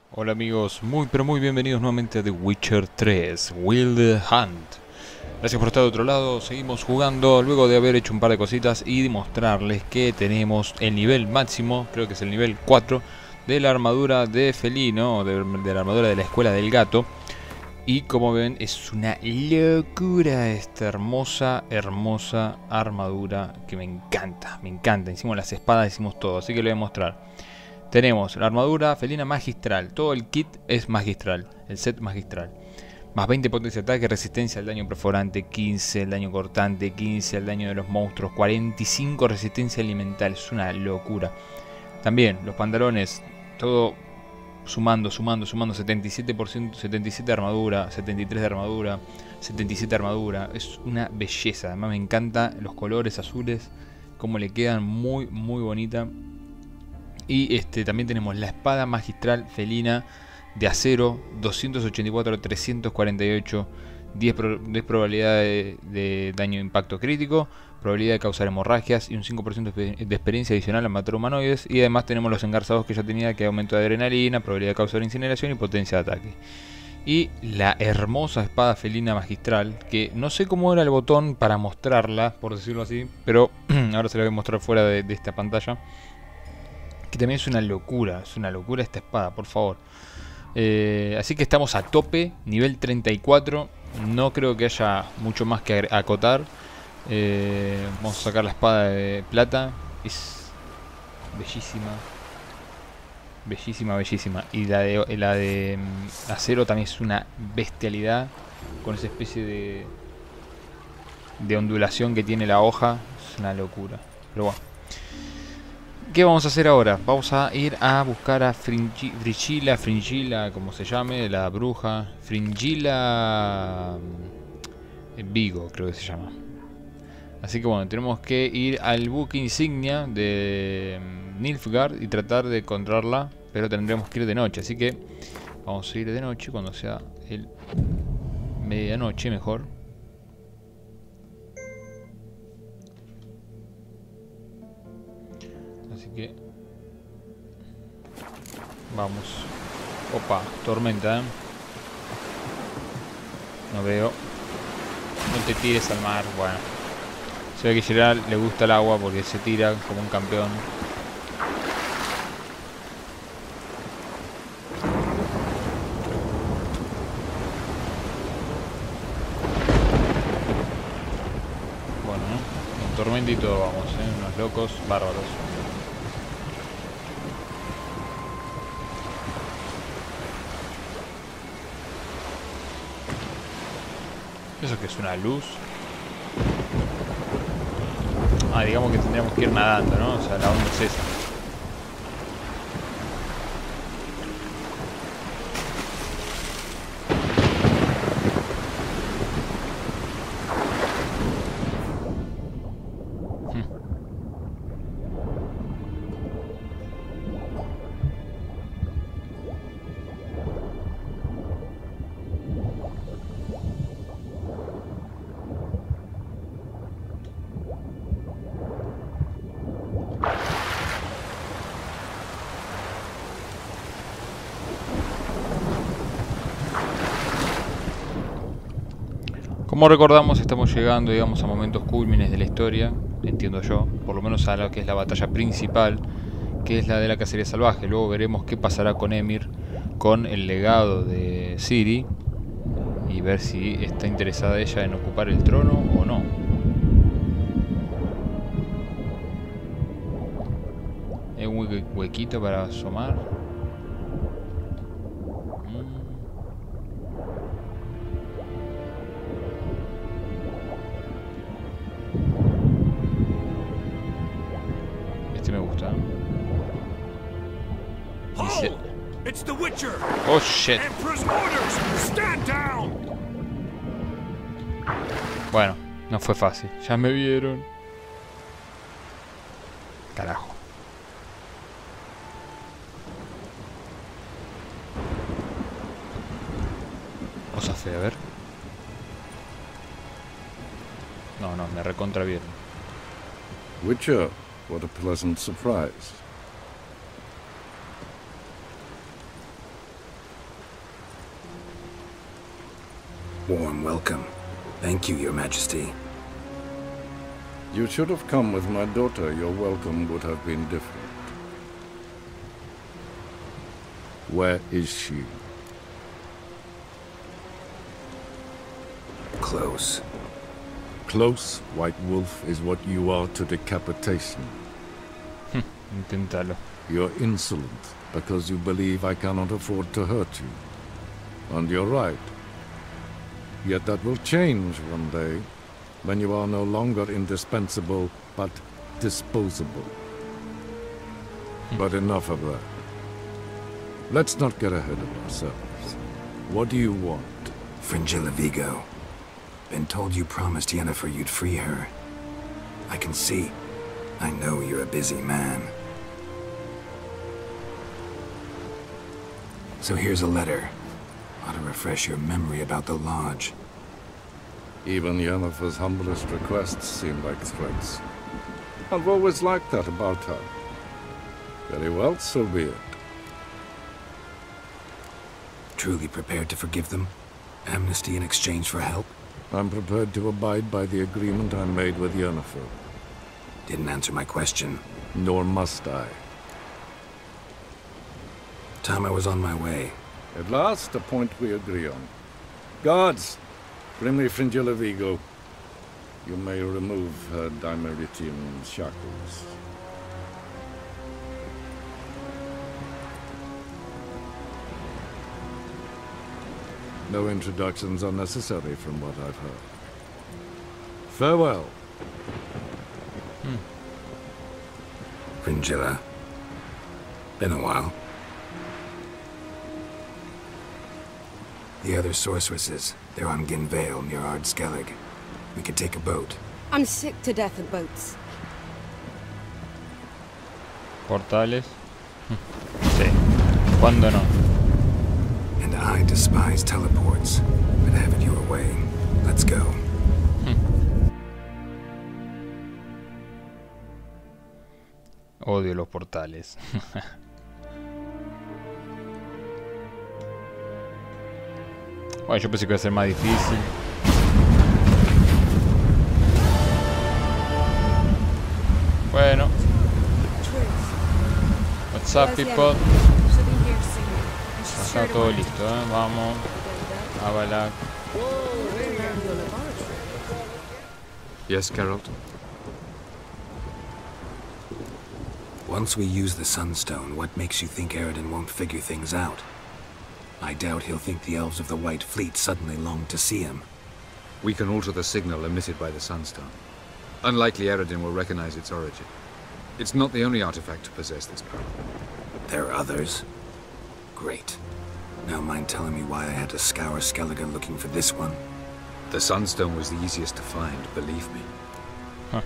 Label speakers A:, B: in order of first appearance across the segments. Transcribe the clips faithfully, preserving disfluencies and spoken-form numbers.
A: Hola amigos, muy pero muy bienvenidos nuevamente a The Witcher tres Wild Hunt. Gracias por estar de otro lado, seguimos jugando luego de haber hecho un par de cositas y demostrarles que tenemos el nivel máximo, creo que es el nivel cuatro, de la armadura de felino, de, de la armadura de la escuela del gato. Y como ven, es una locura esta hermosa, hermosa armadura que me encanta, me encanta. Hicimos las espadas, hicimos todo, así que lo voy a mostrar. Tenemos la armadura felina magistral, todo el kit es magistral, el set magistral. Más veinte potencia de ataque, resistencia al daño perforante, quince al daño cortante, quince al daño de los monstruos, cuarenta y cinco resistencia elemental, es una locura. También los pantalones, todo sumando, sumando, sumando, setenta y siete por ciento, setenta y siete de armadura, setenta y tres de armadura, setenta y siete de armadura, es una belleza. Además me encantan los colores azules, como le quedan, muy muy bonita. Y este, también tenemos la espada magistral felina de acero, doscientos ochenta y cuatro, trescientos cuarenta y ocho, diez, pro, diez probabilidad de, de daño de impacto crítico, probabilidad de causar hemorragias y un cinco por ciento de experiencia adicional al matar humanoides. Y además tenemos los engarzados que ya tenía, que aumento de adrenalina, probabilidad de causar incineración y potencia de ataque. Y la hermosa espada felina magistral, que no sé cómo era el botón para mostrarla, por decirlo así, pero ahora se la voy a mostrar fuera de, de esta pantalla. Que también es una locura, es una locura esta espada, por favor. Eh, así que estamos a tope, nivel treinta y cuatro. No creo que haya mucho más que acotar. Eh, vamos a sacar la espada de plata. Es bellísima. Bellísima, bellísima. Y la de, la de um, acero también es una bestialidad. Con esa especie de, de ondulación que tiene la hoja. Es una locura. Pero bueno. ¿Qué vamos a hacer ahora? Vamos a ir a buscar a Fringilla, Fringilla, como se llame, la bruja. Fringilla Vigo, creo que se llama. Así que bueno, tenemos que ir al buque insignia de Nilfgaard y tratar de encontrarla, pero tendremos que ir de noche. Así que vamos a ir de noche cuando sea el medianoche mejor. Así que vamos. Opa, tormenta, ¿eh? No veo. No te tires al mar. Bueno, se ve que Geralt le gusta el agua porque se tira como un campeón. Bueno, ¿no? Con tormenta y todo vamos, ¿eh? Unos locos bárbaros. ¿Eso que es una luz? Ah, digamos que tendríamos que ir nadando, ¿no? O sea, la onda es esa. Como recordamos, estamos llegando, digamos, a momentos cúlmines de la historia, entiendo yo, por lo menos a lo que es la batalla principal, que es la de la cacería salvaje. Luego veremos qué pasará con Emhyr, con el legado de Ciri, y ver si está interesada ella en ocupar el trono o no. Hay un huequito para asomar. Me gusta. Dice... Oh shit. Bueno, no fue fácil. Ya me vieron. Carajo. Cosa fea, a ver. No, no, me recontra vieron.
B: Witcher. What a pleasant surprise.
C: warm welcome. Thank you, Your Majesty.
B: You should have come with my daughter. Your welcome would have been different. Where is she?
C: Close.
B: Close, White Wolf, is what you are to decapitation.
A: Inténtalo.
B: You're insolent because you believe I cannot afford to hurt you. And you're right. Yet that will change one day, when you are no longer indispensable, but disposable. But enough of that. Let's not get ahead of ourselves. What do you want?
C: Fringilla Vigo. Been told you promised Yennefer you'd free her. I can see. I know you're a busy man. So here's a letter. Ought to refresh your memory about the Lodge.
B: Even Yennefer's humblest requests seem like threats. I've always liked that about her. Very well, so be it.
C: Truly prepared to forgive them? Amnesty in exchange for help?
B: I'm prepared to abide by the agreement I made with Yennefer.
C: Didn't answer my question.
B: Nor must I.
C: Time I was on my way.
B: At last, a point we agree on. Guards, bring me Fringilla Vigo. You may remove her Dimeritian shackles. No introductions are necessary from what I've heard. Farewell.
A: Hmm.
C: Fringilla. Been a while. The other sorceresses, they're on Ginvale near Ard Skellig. We could take a boat.
D: I'm sick to death of boats.
A: Portales. Sí. ¿Cuándo no?
C: And I despise teleports, but have it your way. Let's go.
A: Odio los portales. Bueno, yo pensé que iba a ser más difícil. Bueno. What's up, people? Está todo listo, ¿eh? Vamos. A Balak.
E: Yes, Geralt?
C: Once we use the Sunstone, what makes you think Eredin won't figure things out? I doubt he'll think the elves of the White Fleet suddenly long to see him.
E: We can alter the signal emitted by the Sunstone. Unlikely Eredin will recognize its origin. It's not the only artifact to possess this power.
C: There are others? Great. Now mind telling me why I had to scour Skellige looking for this one?
E: The Sunstone was the easiest to find, believe me.
A: Huh.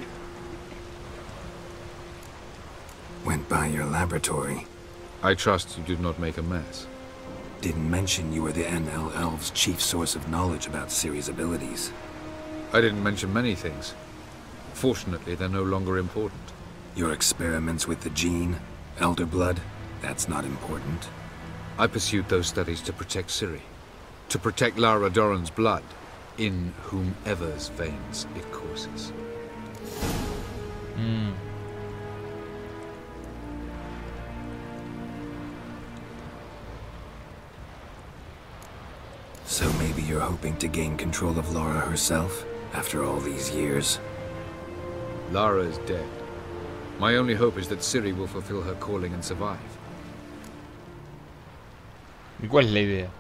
C: Went by your laboratory.
E: I trust you did not make a mess.
C: Didn't mention you were the N L Elves' chief source of knowledge about Ciri's abilities.
E: I didn't mention many things. Fortunately, they're no longer important.
C: Your experiments with the gene, Elder Blood, that's not important.
E: I pursued those studies to protect Ciri. To protect Lara Dorren's blood, in whomever's veins it courses.
A: Mm.
C: So maybe you're hoping to gain control of Lara herself, after all these years?
E: Lara is dead. My only hope is that Ciri will fulfill her calling and survive.
A: ¿Y cuál es la idea?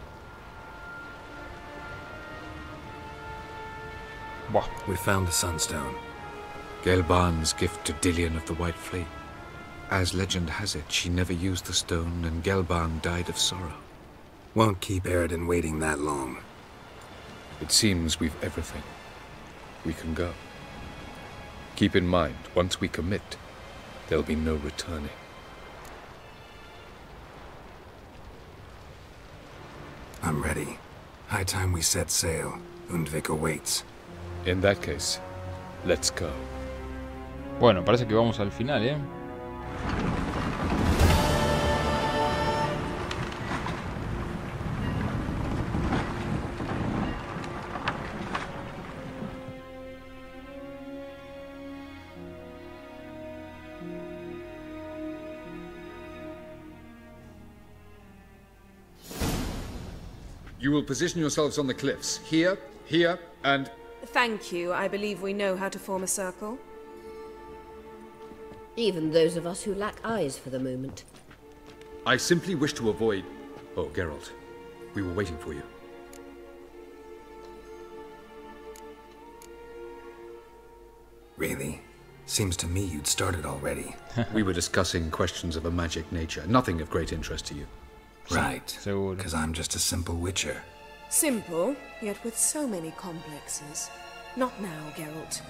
A: Buah.
C: We found the Sunstone.
E: Gelban's gift to Dillion of the White Fleet. As legend has it, she never used the stone, and Gelban died of sorrow.
C: Won't keep Eredin waiting that long.
E: It seems we've everything. We can go. Keep in mind, once we commit, there'll be no returning.
C: I'm ready. High time we set sail. Undvik awaits.
E: In that case, let's go.
A: Bueno, parece que vamos al final, ¿eh?
E: You will position yourselves on the cliffs. Here, here, and...
D: Thank you. I believe we know how to form a circle.
F: Even those of us who lack eyes for the moment.
E: I simply wish to avoid... Oh, Geralt. We were waiting for you.
C: Really? Seems to me you'd started already.
E: We were discussing questions of a magic nature, nothing of great interest to you.
C: Right.
A: Seguro.
C: Because I'm just a simple witcher.
D: Simple, yet with so many complexes. Not now, Geralt.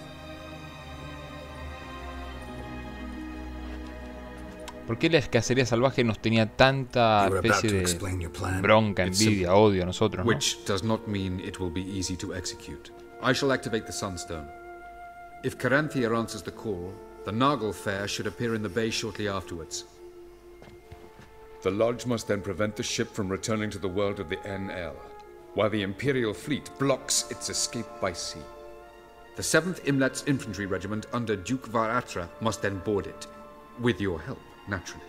A: ¿Por qué la cacería salvaje nos tenía tanta
C: You were about
A: especie
C: to
A: de
C: explain your plan.
A: bronca,
E: It's
A: envidia,
E: simple.
A: odio a nosotros, ¿no?
E: Which does not mean it will be easy to execute. I shall activate the Sunstone. If Caranthea answers the call, the Nargle Fair should appear in the bay shortly afterwards.
G: The Lodge must then prevent the ship from returning to the world of the N L, while the Imperial fleet blocks its escape by sea.
E: The seventh Imlet's Infantry Regiment under Duke Varatra must then board it. With your help, naturally.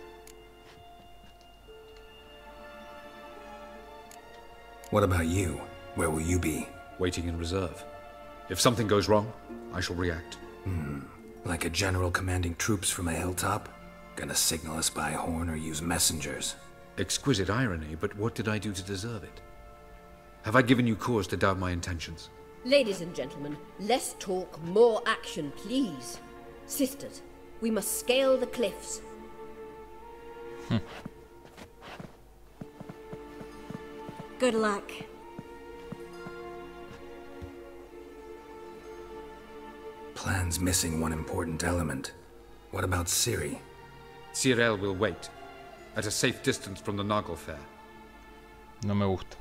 C: What about you? Where will you be?
E: Waiting in reserve. If something goes wrong, I shall react.
C: Hmm. Like a general commanding troops from a hilltop? Gonna signal us by horn or use messengers?
E: Exquisite irony, but what did I do to deserve it? Have I given you cause to doubt my intentions?
F: Ladies and gentlemen, less talk, more action, please. Sisters, we must scale the cliffs.
D: Good luck.
C: Plan's missing one important element. What about Ciri?
E: Cyril will wait, at a safe distance from the Nargle Fair.
A: No me gusta.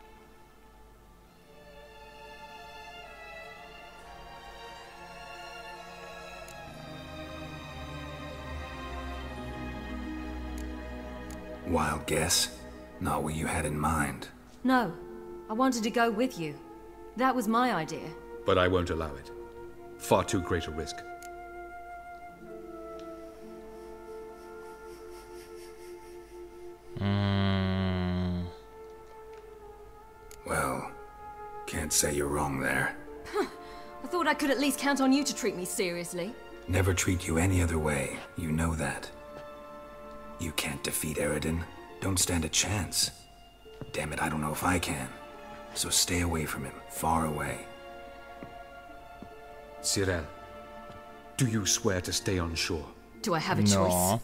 C: Wild guess? Not what you had in mind.
H: No, I wanted to go with you. That was my idea.
E: But I won't allow it. Far too great a risk.
A: Mm.
C: Well, can't say you're wrong there.
H: I thought I could at least count on you to treat me seriously.
C: Never treat you any other way. You know that. You can't defeat Eredin. Don't stand a chance. Damn it, I don't know if I can. So stay away from him. Far away.
E: Cyril, do you swear to stay on shore?
H: Do I have a choice?
A: No.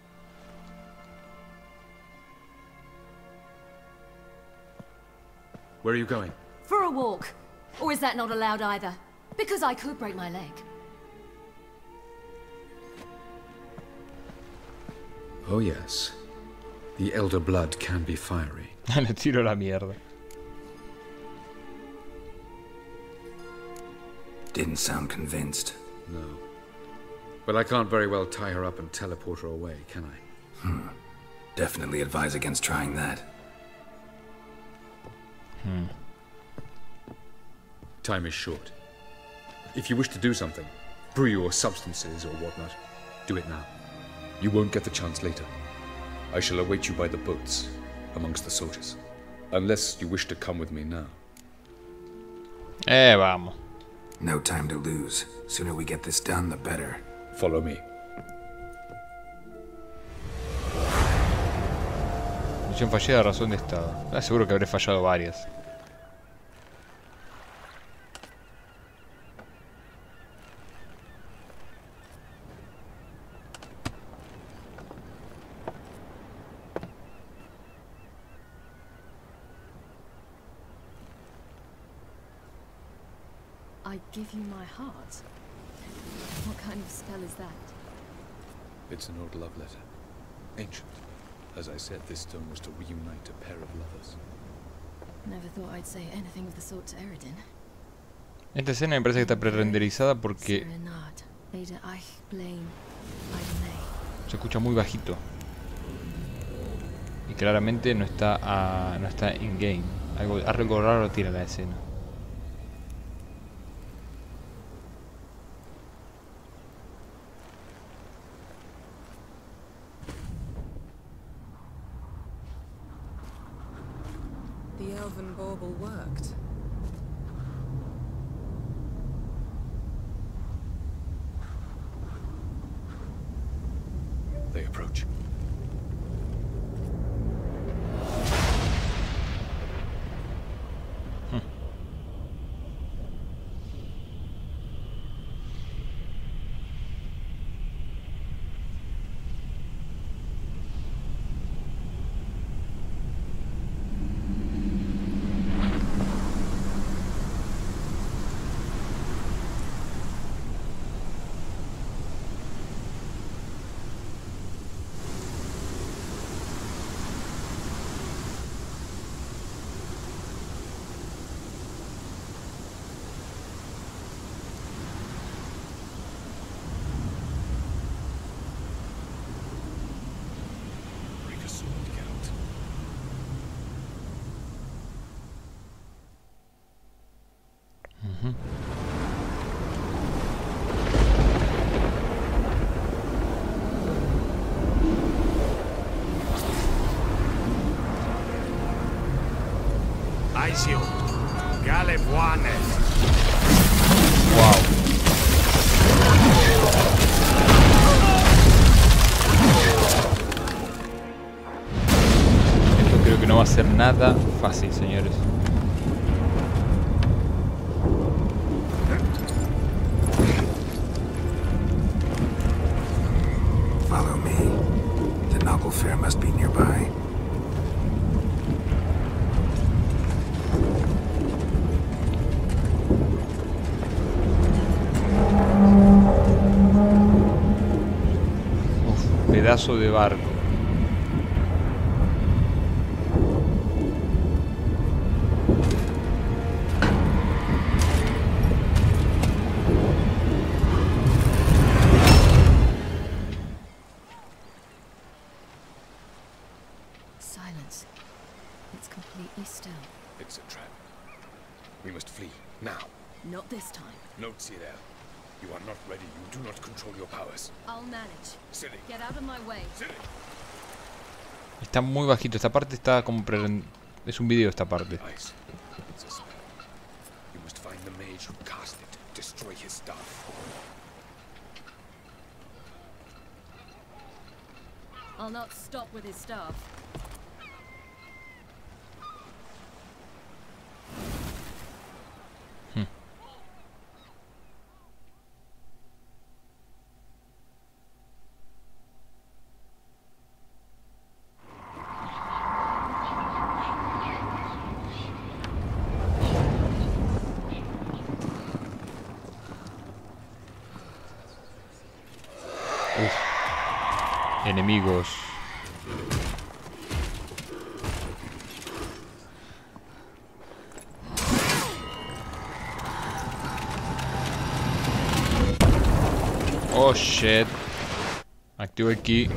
E: Where are you going?
H: For a walk. Or is that not allowed either? Because I could break my leg.
E: Oh yes. The elder blood can be fiery.
A: Le tiro la mierda.
C: Didn't sound convinced.
E: No. But I can't very well tie her up and teleport her away, can I?
C: Hmm. Definitely advise against trying that.
A: Hmm.
E: Time is short. If you wish to do something, brew your substances or whatnot, do it now.
G: You won't get the chance later. I shall await you by the boats, amongst the soldiers. Unless you wish to come with me now.
A: Eh, vamos.
C: No time to lose. Sooner we get this done, the better.
G: Follow me.
A: Misión fallida, razón de estado. Ah, seguro que habré fallado varias.
H: I give you my heart. What kind of spell is that?
G: It's an old love letter. Ancient. As I said, this stone was to reunite a pair of lovers.
H: Never thought I'd say anything of the sort to Eredin.
A: Esta escena me parece que está pre-renderizada porque
H: Serenade, Leda Eich, Blaine, Idenay.
A: se escucha muy bajito. Y claramente no está a, no está in-game. Algo, algo raro tiene la escena.
D: The elven bauble worked.
G: They approach.
I: Aisio, Galebuanes.
A: Wow. Esto creo que no va a ser nada fácil, señores.
C: Follow me. The Noggle Fair must be nearby.
A: Pedazo de barco.
H: Silence. It's completely still.
G: It's a trap. We must flee, now.
H: Not this time.
G: Note, Cyril. You are not ready. You do not control your powers.
H: I'll manage.
G: Silly.
H: Get out of my way.
G: Silly.
A: Está muy bajito. Esta parte está como... Pre... Es un video esta parte.
G: Ice. It's a spell. You must find the mage who cast it. Destroy his stuff.
H: I'll not stop with his staff.
A: Enemigos. Oh shit. Activo el key.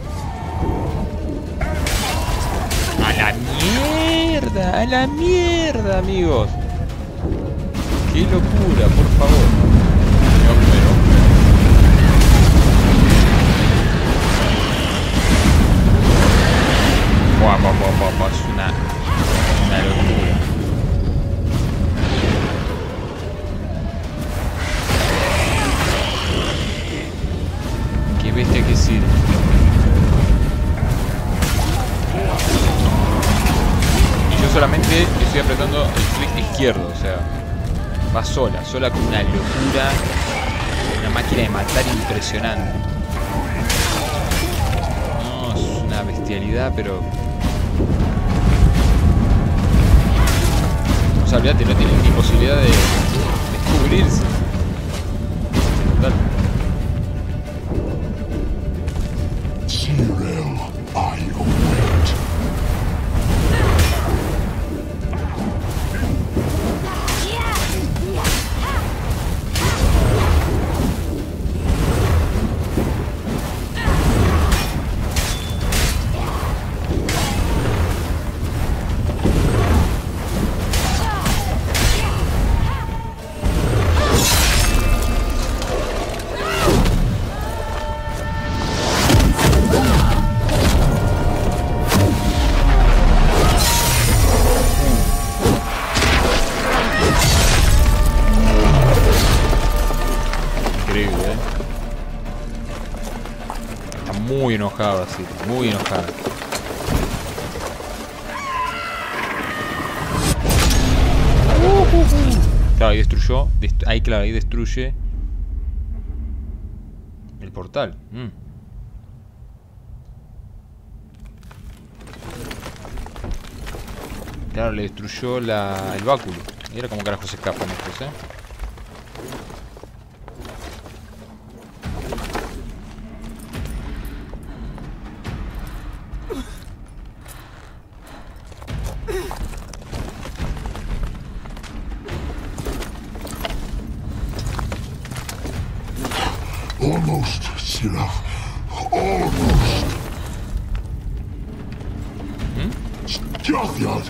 A: A la mierda, a la mierda, amigos. Qué locura, por favor. Yo muero. Buah, buah, buah, buah, buah, es una, una locura. Qué bestia que sí. Y yo solamente estoy apretando el clic izquierdo, o sea, va sola, sola con una locura, una máquina de matar impresionante. No, es una bestialidad, pero... O sea, olvídate, no tienen ni posibilidad de, de cubrirse. Total.
J: Cyril, I await.
A: muy enojada, sí, muy enojada. Claro, ahí destruyó. Dest ahí, claro, ahí destruye el portal. Mm. Claro, le destruyó la, el báculo. Mira cómo carajo se escapan estos, eh.
J: Almost, Sirach. Almost.
A: Hmm?
J: Jothyard.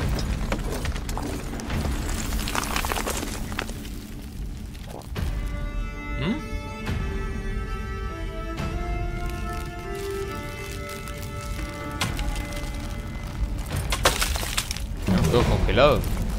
A: ¿Mm? ¿Todo congelado?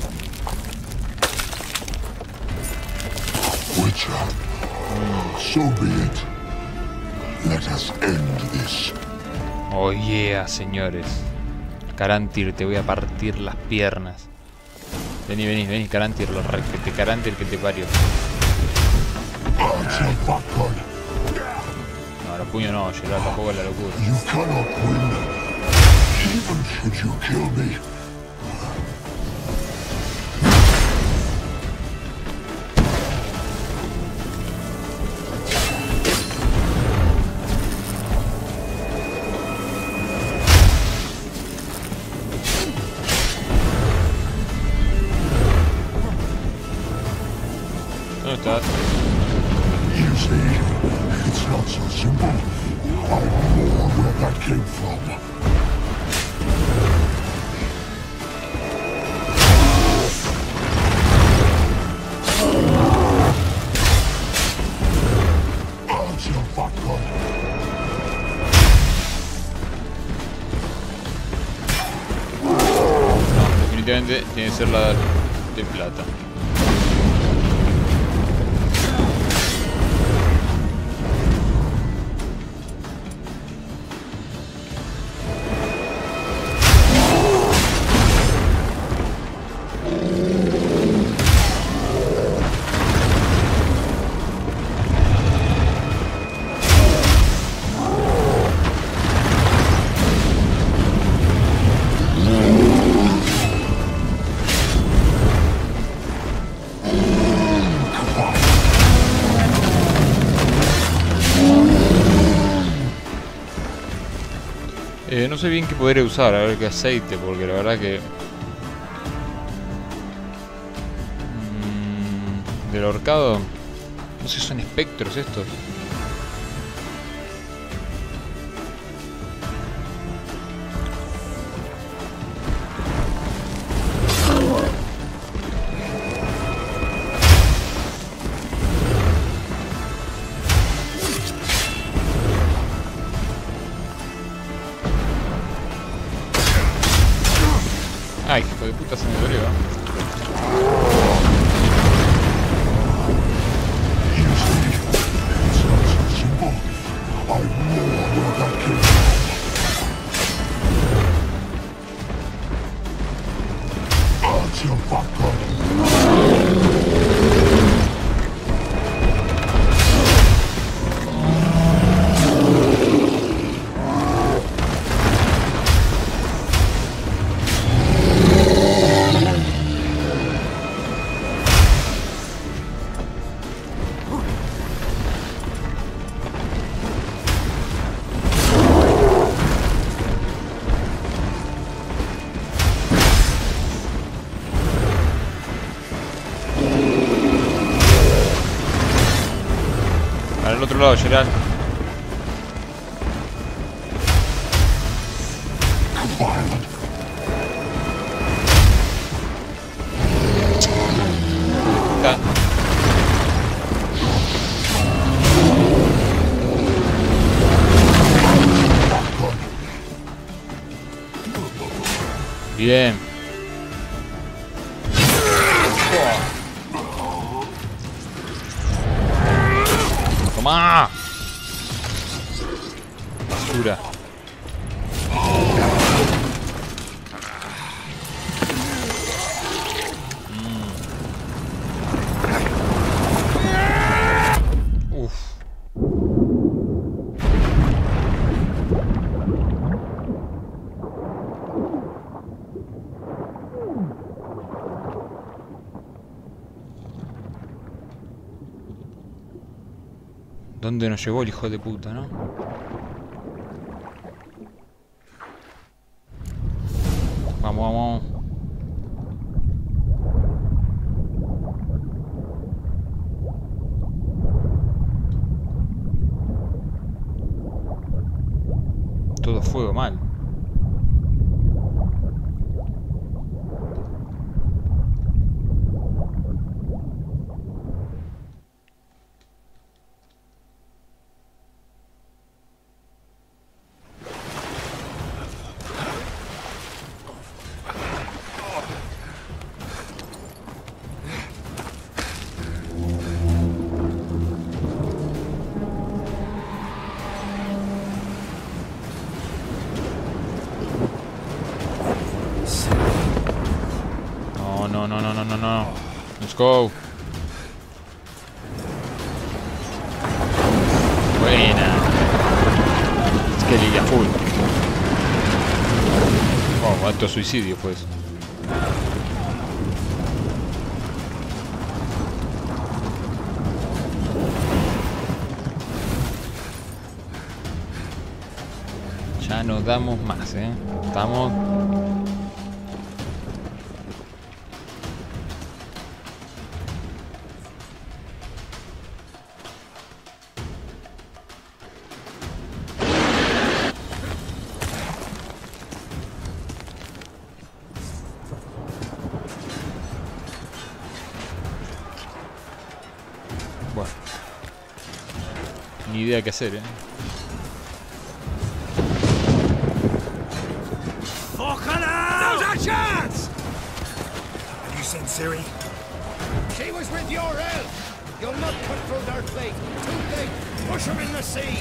J: Witcher. So be it. Let us end this.
A: Oh yeah, señores. Carantir, te voy a partir las piernas. Vení, vení, vení, Carantir, lo re que te Carantir que te parió. No, los puños no, Gerard, tampoco es la locura.
J: You cannot win, even should you kill me.
A: ¿Dónde estás?
J: You see, it's not so simple. I know where that came from. Answer, Batman.
A: No, definitivamente tiene que ser la de plata. Eh, no sé bien qué podré usar, a ver qué aceite, porque la verdad que... Mmm, del ahorcado... No sé si son espectros estos. Ay, hijo de puta, se me dolió. Al otro lado, Gerard. Está. Bien. Toma. basura. ¿Dónde nos llevó el hijo de puta, no? Vamos, vamos. Todo fuego mal. No, no, no, no, no, no. Let's go. Buena. Es que liga full. Oh, alto suicidio, pues. Ya nos damos más, eh. Estamos. Bueno, ni idea qué hacer, eh.
I: Now's our chance!
C: Have you seen Ciri?
I: She was with your elf. You'll not cut through their plate. Too late. Push her in the sea.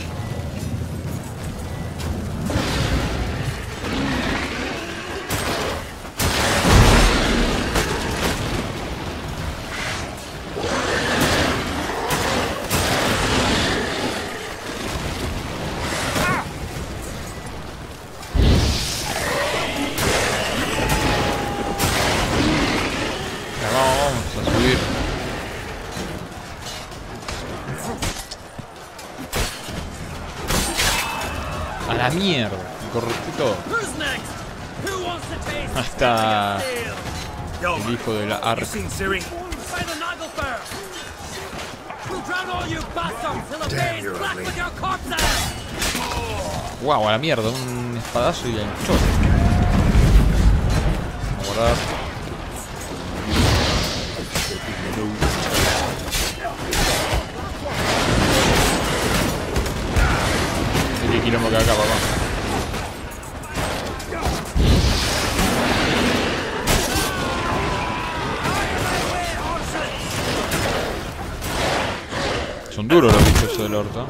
A: A la mierda, me corrupté todo. Hasta el hijo de la Ark. Wow, a la mierda, un espadazo y el chorro. Vamos a guardar. Qué quilombo que acá, papá. Son duros los bichos del orto.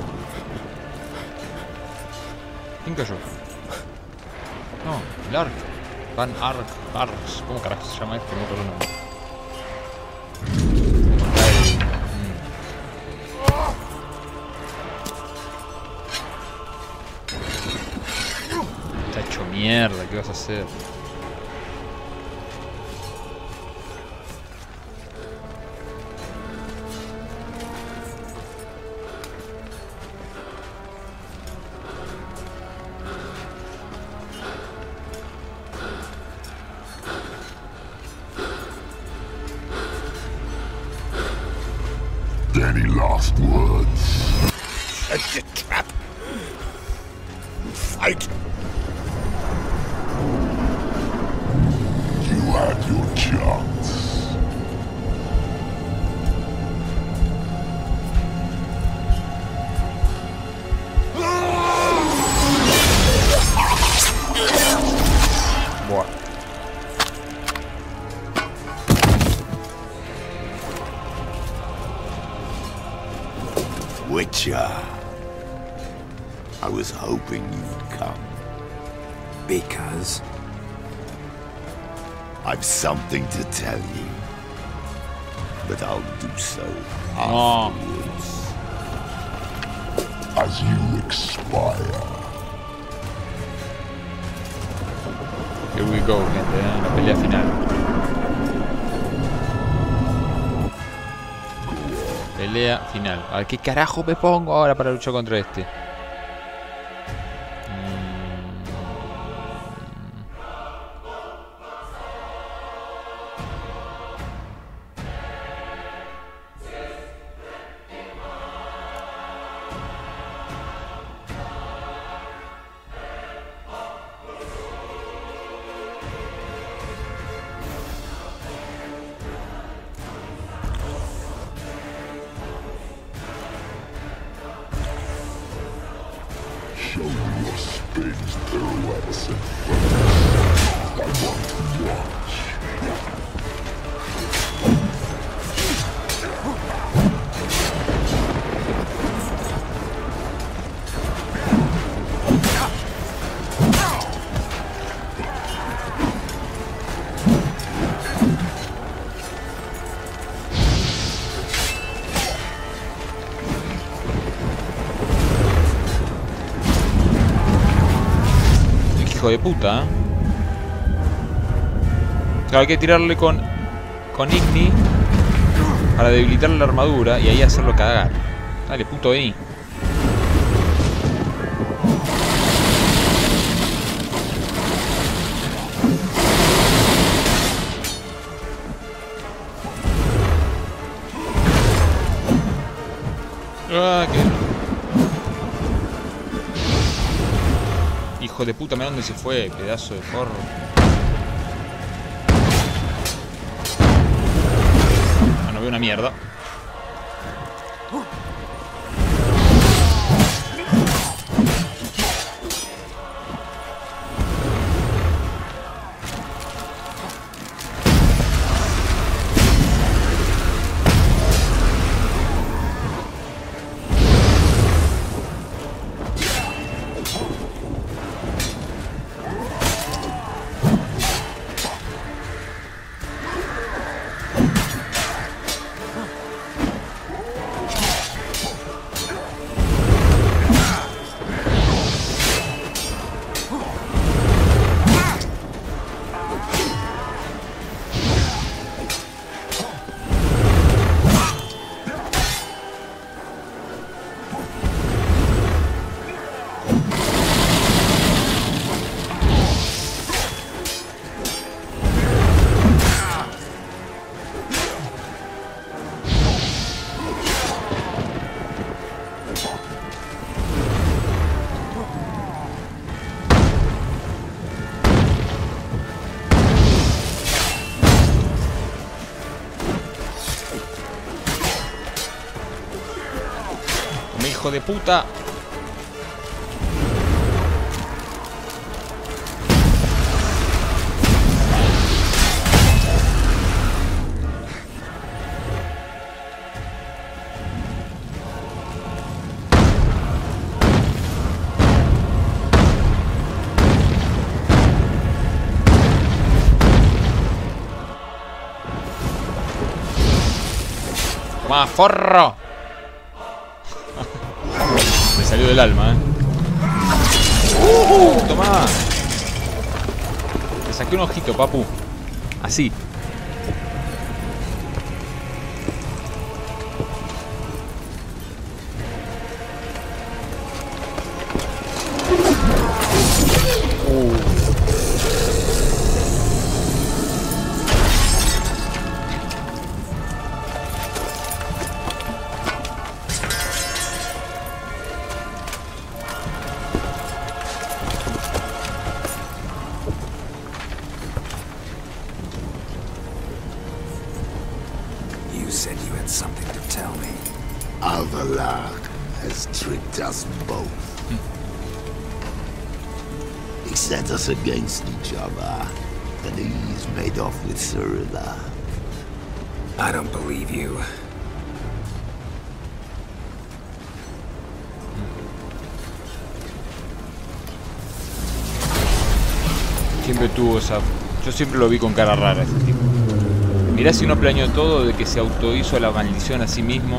A: ¿Quién cayó? No, el Ark. Van Ark. Arks. ¿Cómo carajo se llama este? No recuerdo el nombre. Está hecho mierda, ¿qué vas a hacer?
J: Any last words?
I: Shut your trap. Fight.
J: You had your chance.
A: Buah.
I: Witcher.
J: I was hoping you'd come.
C: Because?
J: I've something to tell you. But I'll do so
A: Oh.
J: afterwards. As you expire.
A: Here we go, gente, ¿eh? La pelea final. Pelea final. A ver qué carajo me pongo ahora para luchar contra este.
J: Show me your spins, pirouettes, and flips. I want to watch.
A: Hijo de puta, ¿eh? Claro, hay que tirarle con con Igni para debilitar la armadura y ahí hacerlo cagar. Dale, puto, vení. Ah, qué... Hijo de puta, mira dónde se fue, pedazo de forro. Ah, no veo una mierda. Hijo de puta. Toma, forro. Me salió del alma, eh. Uh, uh, tomá. Te saqué un ojito, papu. Así.
C: said you had something to tell me.
J: Alvalad has tricked us both. He set us against each other, and he's made off with Cyrilla.
C: I don't believe you.
A: Siempre tuvo esa... Yo siempre lo vi con cara rara ese tipo. Mirá si no planeó todo de que se autohizo la maldición a sí mismo.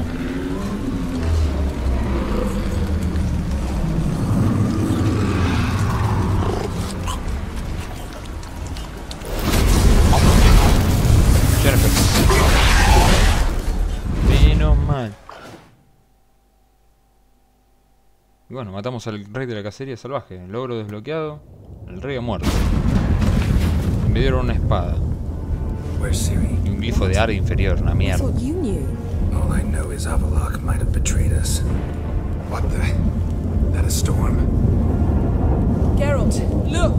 A: Menos mal. Y bueno, matamos al rey de la cacería salvaje. Logro desbloqueado. El rey ha muerto. Me dieron una espada. Y un glifo de área inferior, una mierda.
C: All I know is Avallac'h might have betrayed us. What the? That a storm?
D: Geralt, look!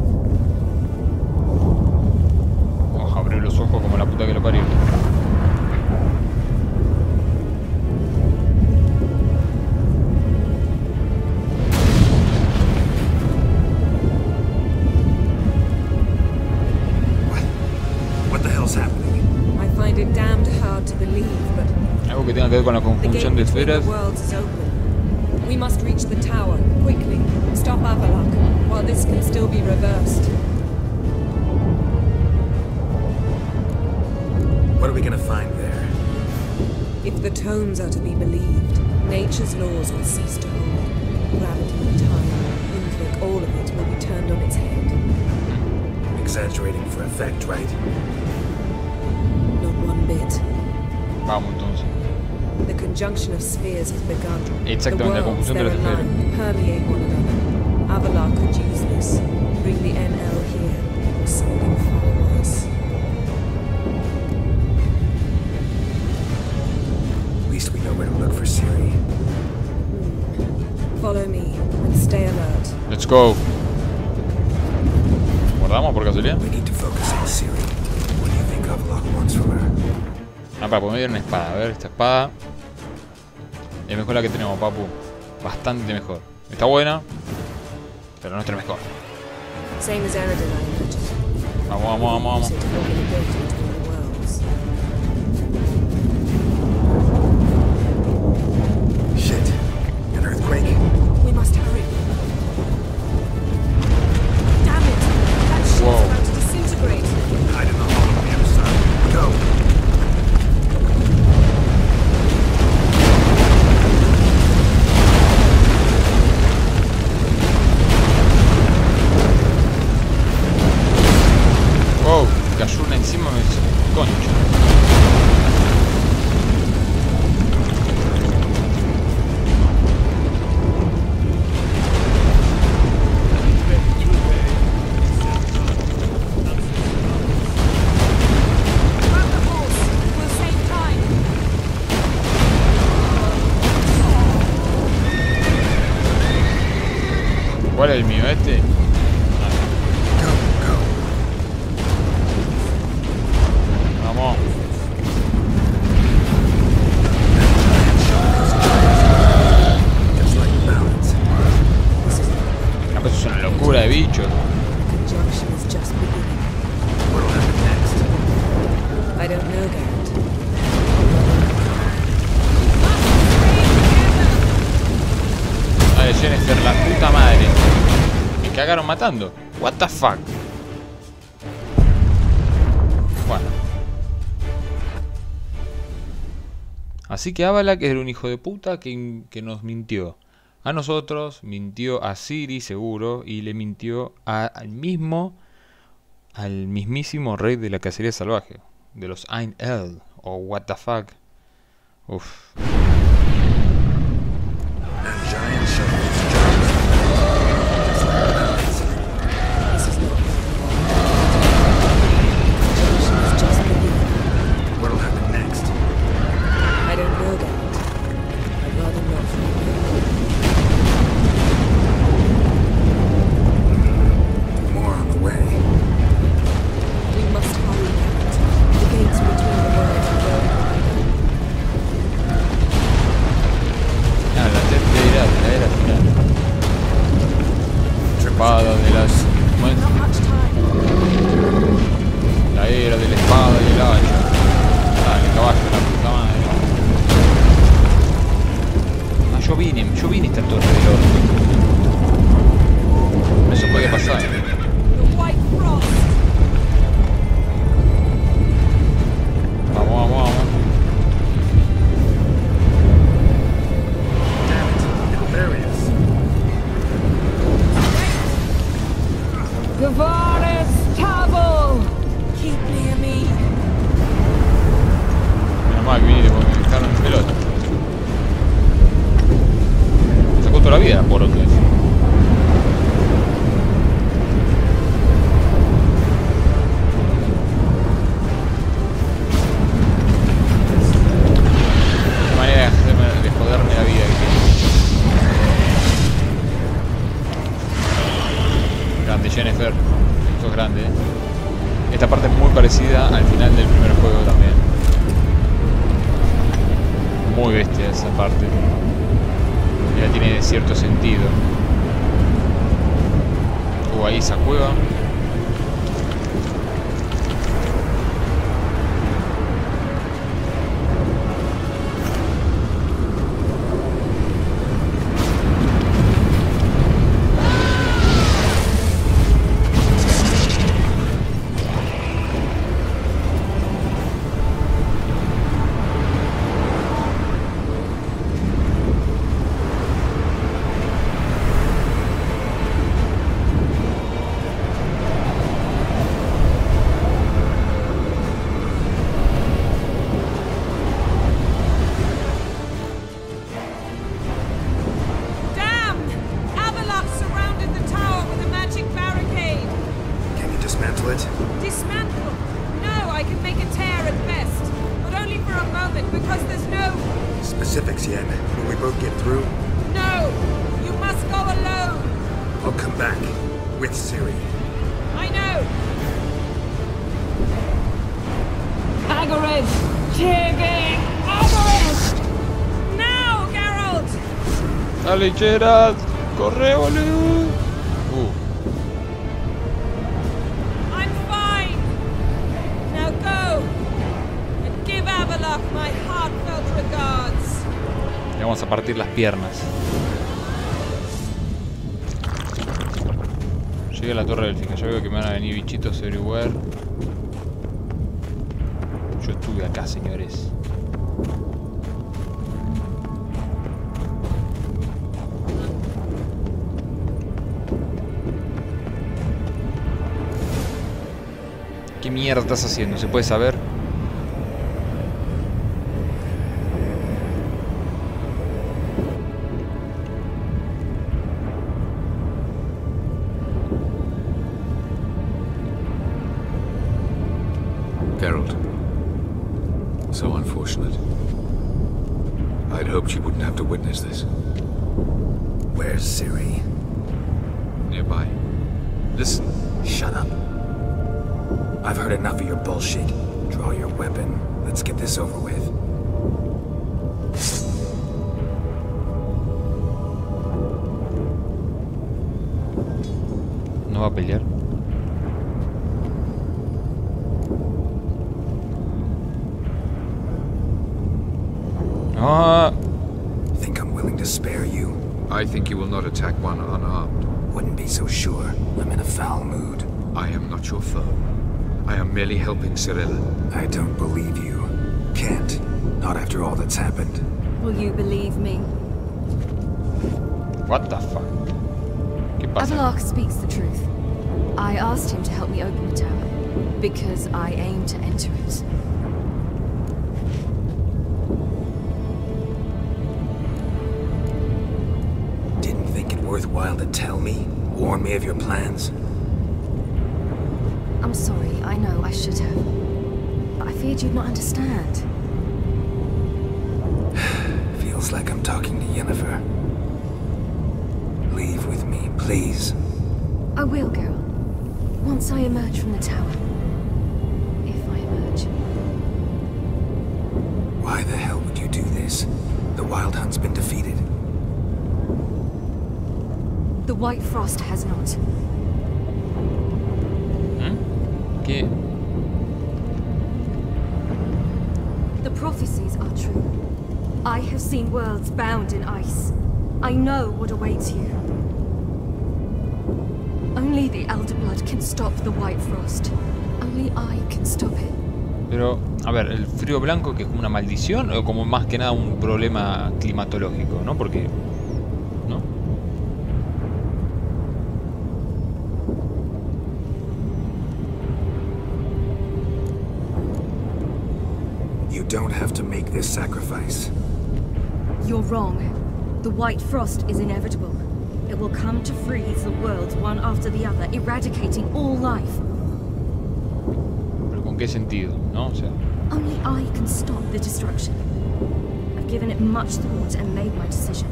A: Oh, abrió los ojos como la puta que lo parió. Algo que tenga que ver con la conjunción de esferas.
D: We must reach the tower quickly. Stop Avallac'h while this can still be reversed.
C: What are we gonna find there?
D: If the tomes are to be believed, nature's laws will cease to hold. Gravity, time, Indvik, all of it will be turned on its head.
C: Exaggerating for effect, right?
D: Not one bit.
A: Vamos entonces.
D: The conjunction of spheres has begun.
A: Exactamente, la conjunción de las esferas.
D: Permeate one another. Avallac'h could use this. Bring the N L here, or something far worse.
C: At least we know where to look for Ciri.
D: Hmm. Follow me and stay alert.
A: Let's go. ¿Guardamos por casualidad?
C: We need to focus on Ciri. What do you think Avallac'h wants from her?
A: Ah, para poder una espada. A ver, esta espada es mejor la que tenemos, papu. Bastante mejor. Está buena, pero no es la mejor.
D: Same as Eredin, I imagine.
A: Vamos, vamos, vamos, vamos.
C: Shit. An earthquake?
D: We must hurry. Damn it! That ship's
A: Whoa.
D: about to disintegrate.
C: Hide in the hollow on the other side. Go!
A: Wow, cayó una encima, me dice, concha. ¿Cuál es el mío? ¿Este? Vamos. Ah, pues es una locura de bichos.
D: I don't know, Geralt.
A: Vale, Jennifer, la puta madre. Me cagaron matando. What the fuck. Bueno. Así que Avallac'h era un hijo de puta que, que nos mintió. A nosotros, mintió a Ciri seguro y le mintió a, al mismo, al mismísimo rey de la cacería salvaje, de los Ain-El, o what the fuck. Uff. Espada de las... La era de la espada y el hacha. Dale, caballo, la puta madre. Ah, yo vine, yo vine esta torre del orto. Eso puede pasar. parecida al final del primer juego también. Muy bestia esa parte. Ya tiene cierto sentido. O ahí esa cueva. Dale, Geralt, corre, boludo. Uh.
D: I'm fine. Now go and give Avallac'h my heartfelt regards.
A: Le vamos a partir las piernas. Llegué a la torre élfica. Yo veo que me van a venir bichitos everywhere. Yo estuve acá, señores. ¿Qué mierda estás haciendo? ¿Se puede saber?
C: Geralt. So unfortunate. I'd hoped you wouldn't have to witness this. Where's Ciri?
E: Nearby. Listen.
C: Shut up. I've heard enough of your bullshit. Draw your weapon. Let's get this over with.
A: ¿No va a pelear? Ah.
C: Think I'm willing to spare you?
E: I think you will not attack one unarmed.
C: Wouldn't be so sure. I'm in a foul mood.
E: I am not your foe. I am merely helping Cirilla.
C: I don't believe you. Can't. Not after all that's happened.
H: Will you believe me?
A: What the fuck? ¿Qué pasa?
H: Avallac'h speaks the truth. I asked him to help me open the tower, because I aim to enter it.
C: Didn't think it worthwhile to tell me? Warn me of your plans?
H: I'm sorry, I know I should have. But I feared you'd not understand.
C: Feels like I'm talking to Yennefer. Leave with me, please.
H: I will, Geralt. Once I emerge from the tower. If I emerge.
C: Why the hell would you do this? The Wild Hunt's been defeated.
H: The White Frost has not.
A: ¿Qué?
H: The prophecies are true. I have seen worlds bound in ice. I know what awaits you. Only the Elder Blood can stop the White Frost. Only I can stop it.
A: Pero, a ver, ¿el frío blanco que es como una maldición o como más que nada un problema climatológico, no? Porque... ¿no?
C: You don't have to make this sacrifice.
H: You're wrong. The White Frost is inevitable. It will come to freeze the worlds one after the other, eradicating all life.
A: ¿Pero con qué sentido, no? O sea...
H: Only I can stop the destruction. I've given it much thought and made my decision.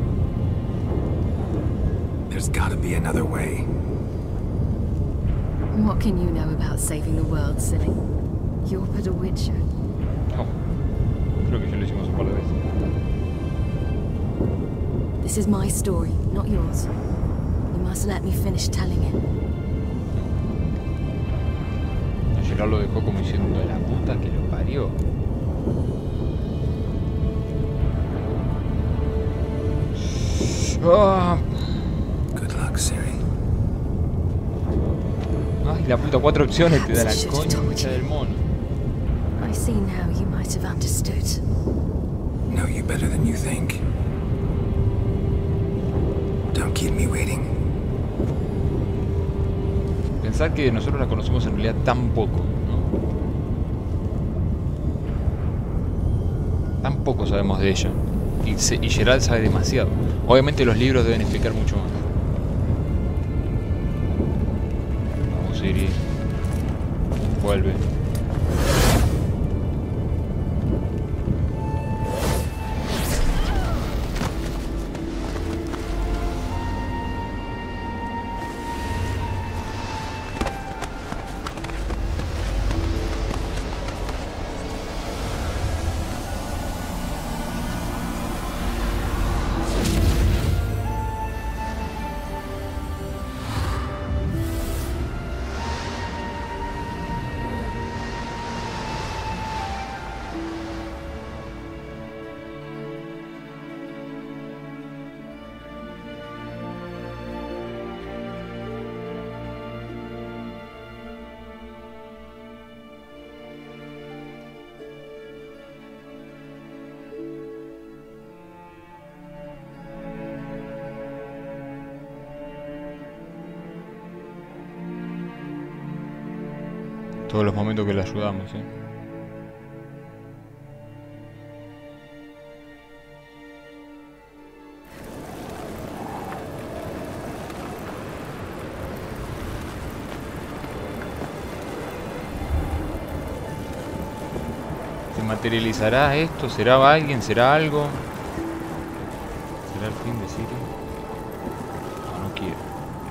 C: There's gotta be another way.
H: What can you know about saving the world, silly? You're but a witcher.
A: Oh, creo que ya lo hicimos un par de veces.
H: This is my story, not yours. You must let me finish telling it.
A: A Gerard lo dejó como diciendo la puta que lo parió. Oh.
C: Good luck, Ciri.
A: Ay, la puta, cuatro opciones te da la concha del mono.
H: I see now you might have understood.
C: Know you better than you think. Don't keep me waiting.
A: Pensar que nosotros la conocemos en realidad tan poco, ¿no? Tan poco sabemos de ella. Y, se, y Geralt sabe demasiado. Obviamente los libros deben explicar mucho más. Vamos, Ciri. Vuelve. Todos los momentos que le ayudamos, ¿eh? ¿Se materializará esto? ¿Será alguien? ¿Será algo? ¿Será el fin de Ciri? No, no quiero.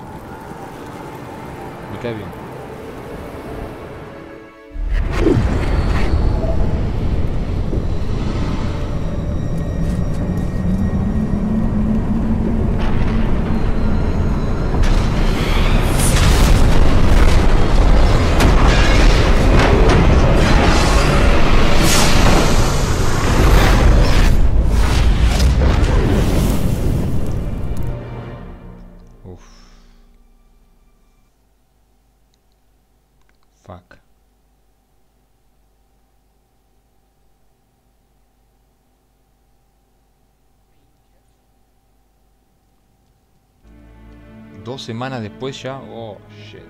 A: Me cae bien. Fuck. Dos semanas después ya. Oh, shit.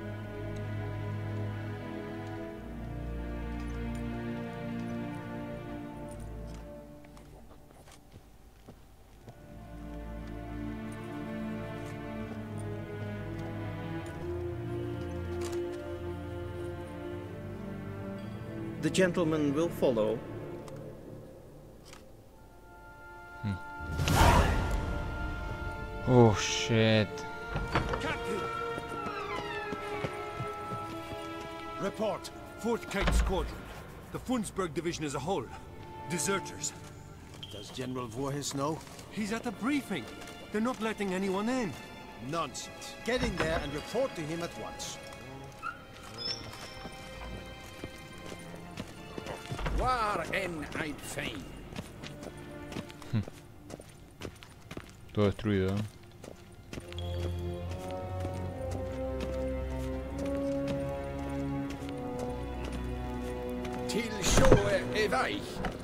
K: The gentleman will follow.
A: Hmm. Oh shit.
I: Captain! Report. Fourth Kite Squadron. The Funsberg Division as a whole. Deserters.
L: Does General Voorhis know?
I: He's at a briefing. They're not letting anyone in.
L: Nonsense. Get in there and report to him at once.
I: War en ein Fein.
A: Todo destruido, ¿eh?
I: Til sjøe er vei.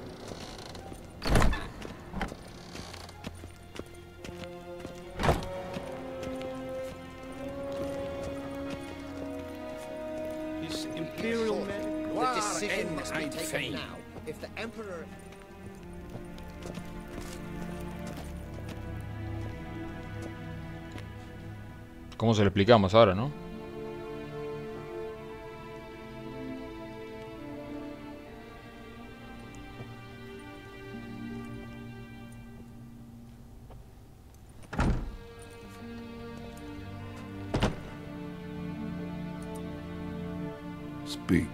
K: His Imperial men.
L: The decision must be taken now. If the Emperor...
A: ¿Cómo se lo explicamos ahora, no?
B: Speak.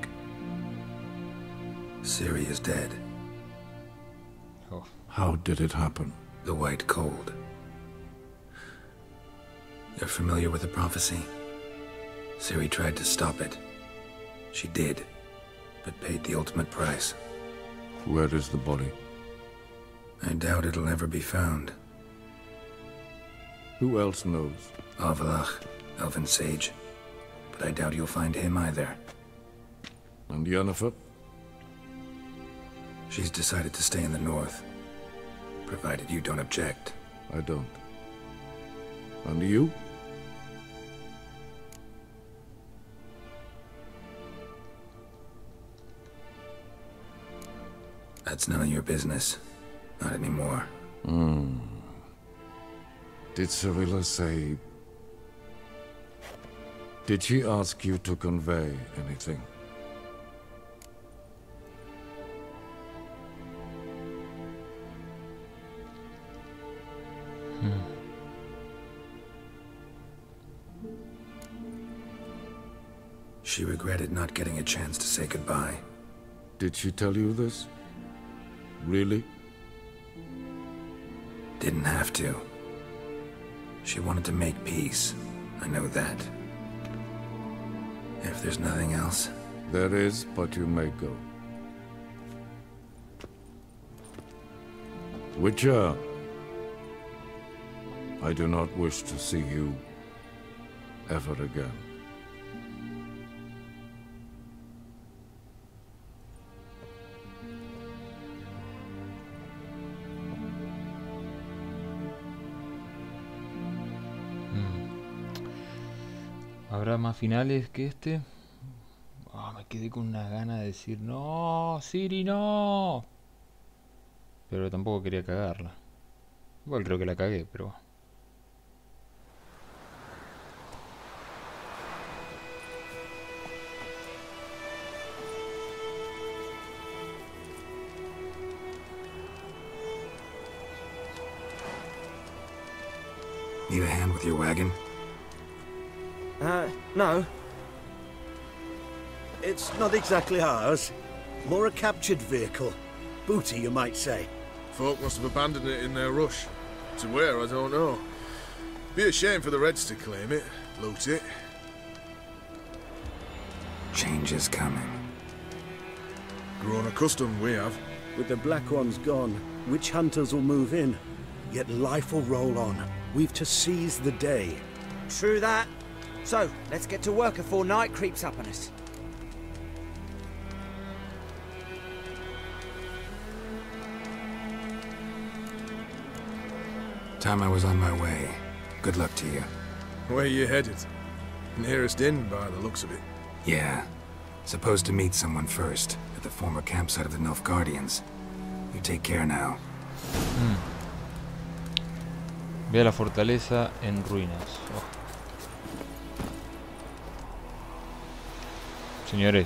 C: Ciri is dead.
A: Oh.
B: How did it happen?
C: The White Cold. You're familiar with the prophecy? Ciri tried to stop it. She did, but paid the ultimate price.
B: Where is the body?
C: I doubt it'll ever be found.
B: Who else knows?
C: Avallac'h, Elven Sage. But I doubt you'll find him either.
B: And Yennefer?
C: She's decided to stay in the north. Provided you don't object.
B: I don't. And you?
C: That's none of your business. Not anymore.
B: Hmm. Did Cirilla say... Did she ask you to convey anything?
A: Hmm.
C: She regretted not getting a chance to say goodbye.
B: Did she tell you this? Really?
C: Didn't have to. She wanted to make peace. I know that. If there's nothing else...
B: There is, but you may go. Witcher, I do not wish to see you ever again.
A: ¿Habrá más finales que este? Oh, me quedé con una gana de decir no, Ciri, no. Pero tampoco quería cagarla. Igual creo que la cagué, pero...
C: Need a hand with your wagon?
I: Uh, no. It's not exactly ours. More a captured vehicle. Booty, you might say.
M: Folk must have abandoned it in their rush. To where, I don't know. Be a shame for the Reds to claim it, loot it.
C: Change is coming.
M: Grown accustomed, we have.
I: With the Black Ones gone, witch hunters will move in. Yet life will roll on. We've to seize the day.
L: True that. So, let's get to work before night creeps up on us.
C: Time I was on my way. Good luck to you.
M: Where you headed? Nearest inn, by the looks of it.
C: Yeah. Supposed to meet someone first, at the former campsite of the Nilfgaardians. You take care now.
A: Hmm. Ve a la fortaleza en ruinas. Oh. Señores,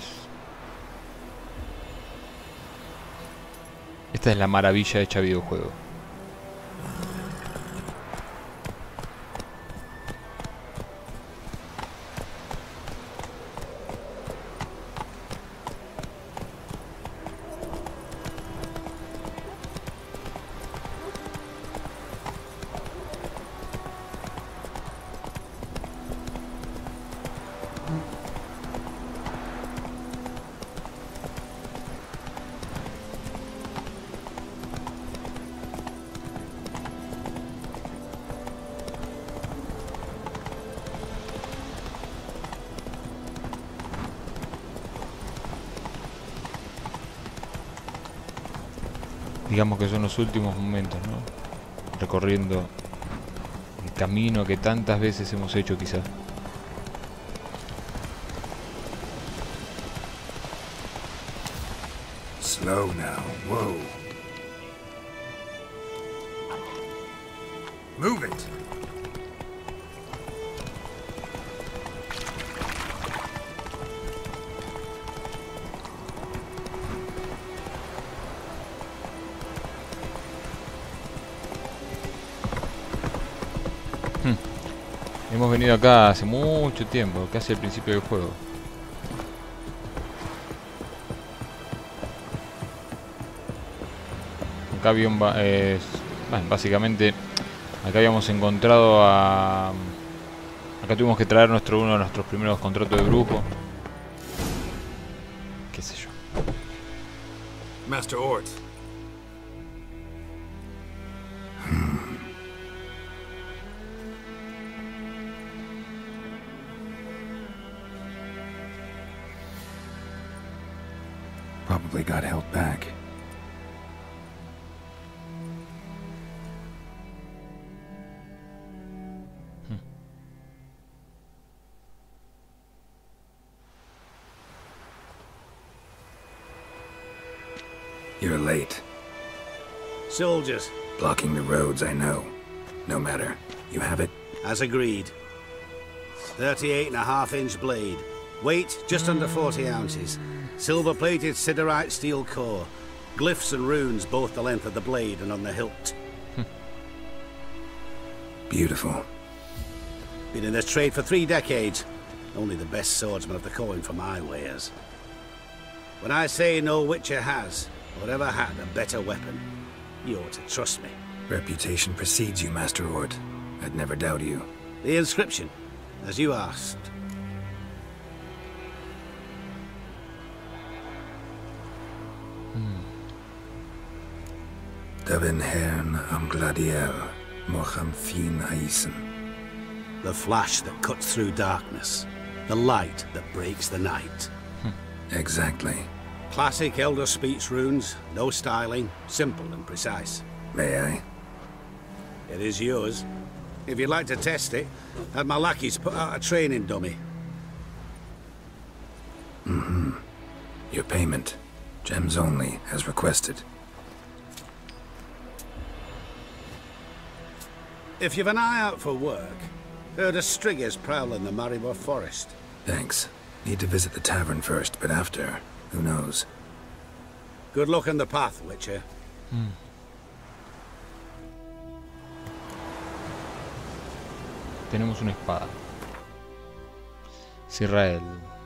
A: esta es la maravilla hecha videojuego. Digamos que son los últimos momentos, ¿no? Recorriendo el camino que tantas veces hemos hecho, quizás.
C: Slow now. Whoa. Move it.
A: Hemos venido acá hace mucho tiempo, casi al principio del juego. Acá había un... Eh, bueno, básicamente, acá habíamos encontrado a... Acá tuvimos que traer nuestro uno de nuestros primeros contratos de brujo. Qué sé yo.
C: Master Ort. Probably got held back.
A: Hmm.
C: You're late.
N: Soldiers.
C: Blocking the roads, I know. No matter. You have it?
N: As agreed. thirty-eight and a half inch blade. Weight just under forty ounces. Silver-plated siderite steel core. Glyphs and runes both the length of the blade and on the hilt.
C: Beautiful.
N: Been in this trade for three decades. Only the best swordsman of the coin for my wares. When I say no Witcher has, or ever had, a better weapon, you ought to trust me.
C: Reputation precedes you, Master Ort. I'd never doubt you.
N: The inscription, as you asked.
C: Daven Hern am Gladiel, Mocham Fin Aisen.
N: The flash that cuts through darkness. The light that breaks the night.
C: Exactly.
N: Classic Elder Speech runes, no styling, simple and precise.
C: May I?
N: It is yours. If you'd like to test it, had my lackeys put out a training dummy.
C: Mm-hmm. Your payment. Gems only, as requested.
N: If you've an eye out for work, heard of Striggers prowling the Maribor Forest.
C: Thanks. Need to visit the tavern first, but after, who knows?
N: Good luck on the path, Witcher.
A: Hmm. Tenemos una espada. Sirael.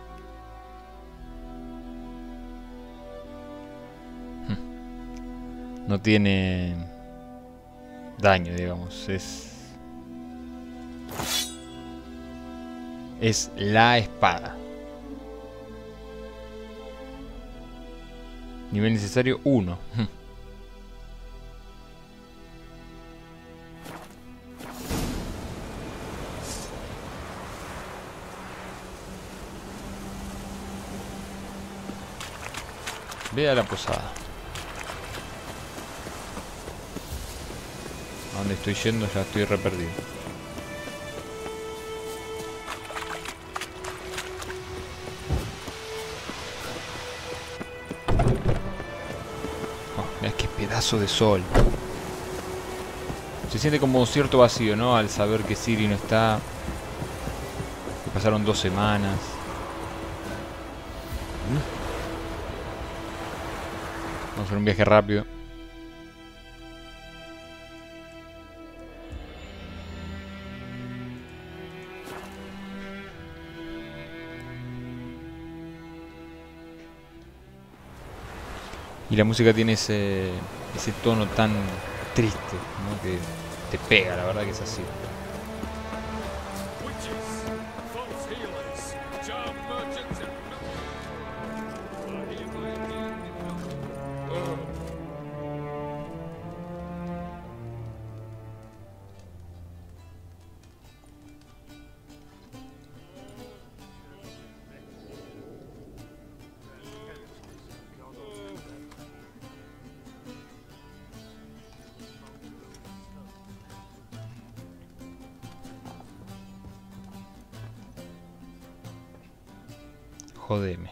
A: Hmm. No tiene daño, digamos. Es es la espada. Nivel necesario uno. Ve a la posada. A donde estoy yendo ya estoy re perdido. Mirá qué pedazo de sol. Se siente como cierto vacío, ¿no? Al saber que Ciri no está. Que pasaron dos semanas. Vamos a hacer un viaje rápido. Y la música tiene ese, ese tono tan triste, ¿no? Que te pega, la verdad que es así. Jodeme.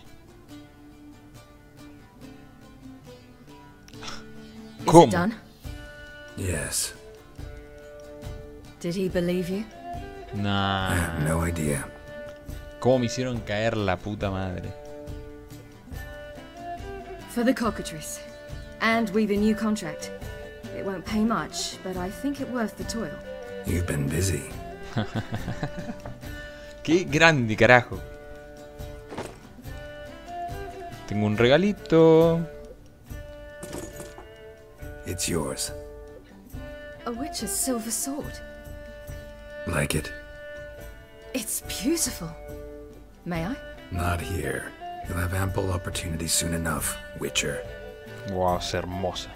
H: Is it done?
C: Yes.
H: Did he believe you?
A: Nah.
C: I have no idea.
A: ¿Cómo me hicieron caer la puta madre?
H: For the cockatrice. And we've a new contract. It won't pay much, but I think it worth the toil.
C: You've been busy.
A: Qué grande, carajo. Tengo un regalito.
C: It's yours.
H: A witch's silver sword.
C: Like it?
H: It's beautiful. May I?
C: Not here. You'll have ample opportunity soon enough, Witcher.
A: Wow, es hermosa.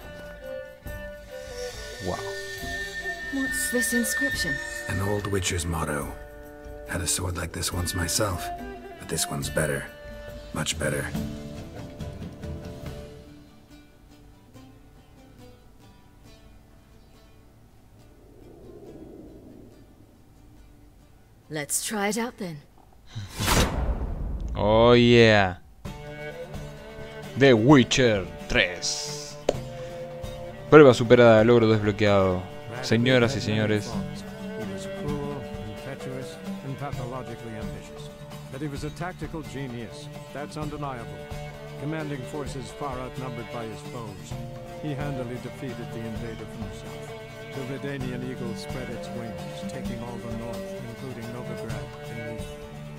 A: Wow.
H: What's this inscription?
C: An old Witcher's motto. Had a sword like this once myself, but this one's better. Much better.
H: Let's try it out then.
A: Oh yeah. The Witcher tres. Prueba superada, logro desbloqueado. Señoras y señores.
O: He was cruel, impetuous, and pathologically ambitious. That he was a tactical genius, that's undeniable. Commanding forces far outnumbered by his foes, he handily defeated the invader from the south. The Redanian eagle spread its wings, taking all the north, including Novigrad and Leith.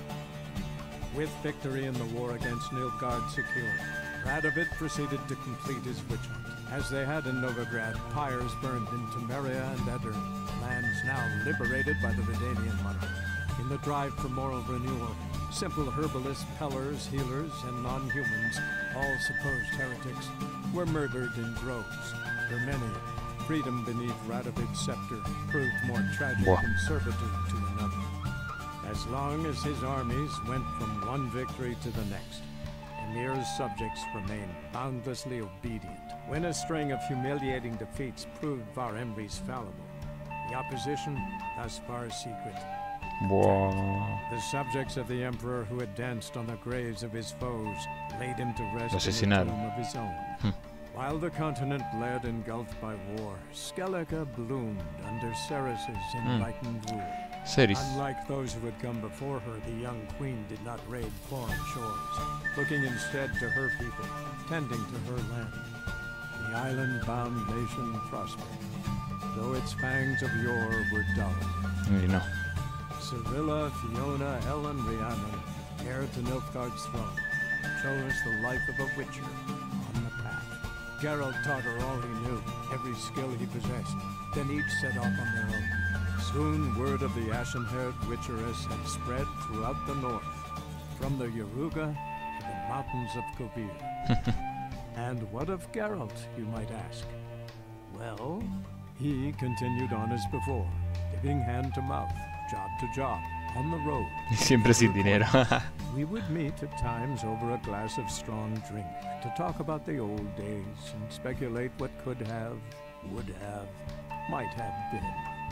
O: With victory in the war against Nilfgaard secured, Radovid proceeded to complete his witch hunt. As they had in Novigrad, pyres burned in Temeria and Edirn, lands now liberated by the Redanian monarch. In the drive for moral renewal, simple herbalists, pellers, healers, and non-humans, all supposed heretics, were murdered in droves. For many, freedom beneath Radovid's scepter proved more tragic
A: Wow.
O: than servitude to another. As long as his armies went from one victory to the next, Emir's subjects remained boundlessly obedient. When a string of humiliating defeats proved Var Emreis fallible, the opposition, thus far secret.
A: Wow.
O: The subjects of the Emperor who had danced on the graves of his foes laid him to rest
A: Lo
O: in a
A: asesinaron.
O: tomb of his own.
A: Hmm.
O: While the continent bled engulfed by war, Skellige bloomed under Ceres's enlightened rule.
A: Ceres.
O: Unlike those who had come before her, the young queen did not raid foreign shores, looking instead to her people, tending to her land. The island-bound nation prospered, though its fangs of yore were dull.
A: Y no.
O: Cyrilla, Fiona, Helen, Rhiannon, heir to Nilfgaard's throne, chose the life of a witcher on the path. Geralt taught her all he knew, every skill he possessed. Then each set off on their own. Soon word of the ashen-haired witcheress had spread throughout the north, from the Yaruga to the mountains of Kovir. And what of Geralt, you might ask? Well, he continued on as before, giving hand to mouth, job to job, on the road.
A: Siempre sin dinero.
O: We would meet at times over a glass of strong drink to talk about the old days and speculate what could have, would have, might have been.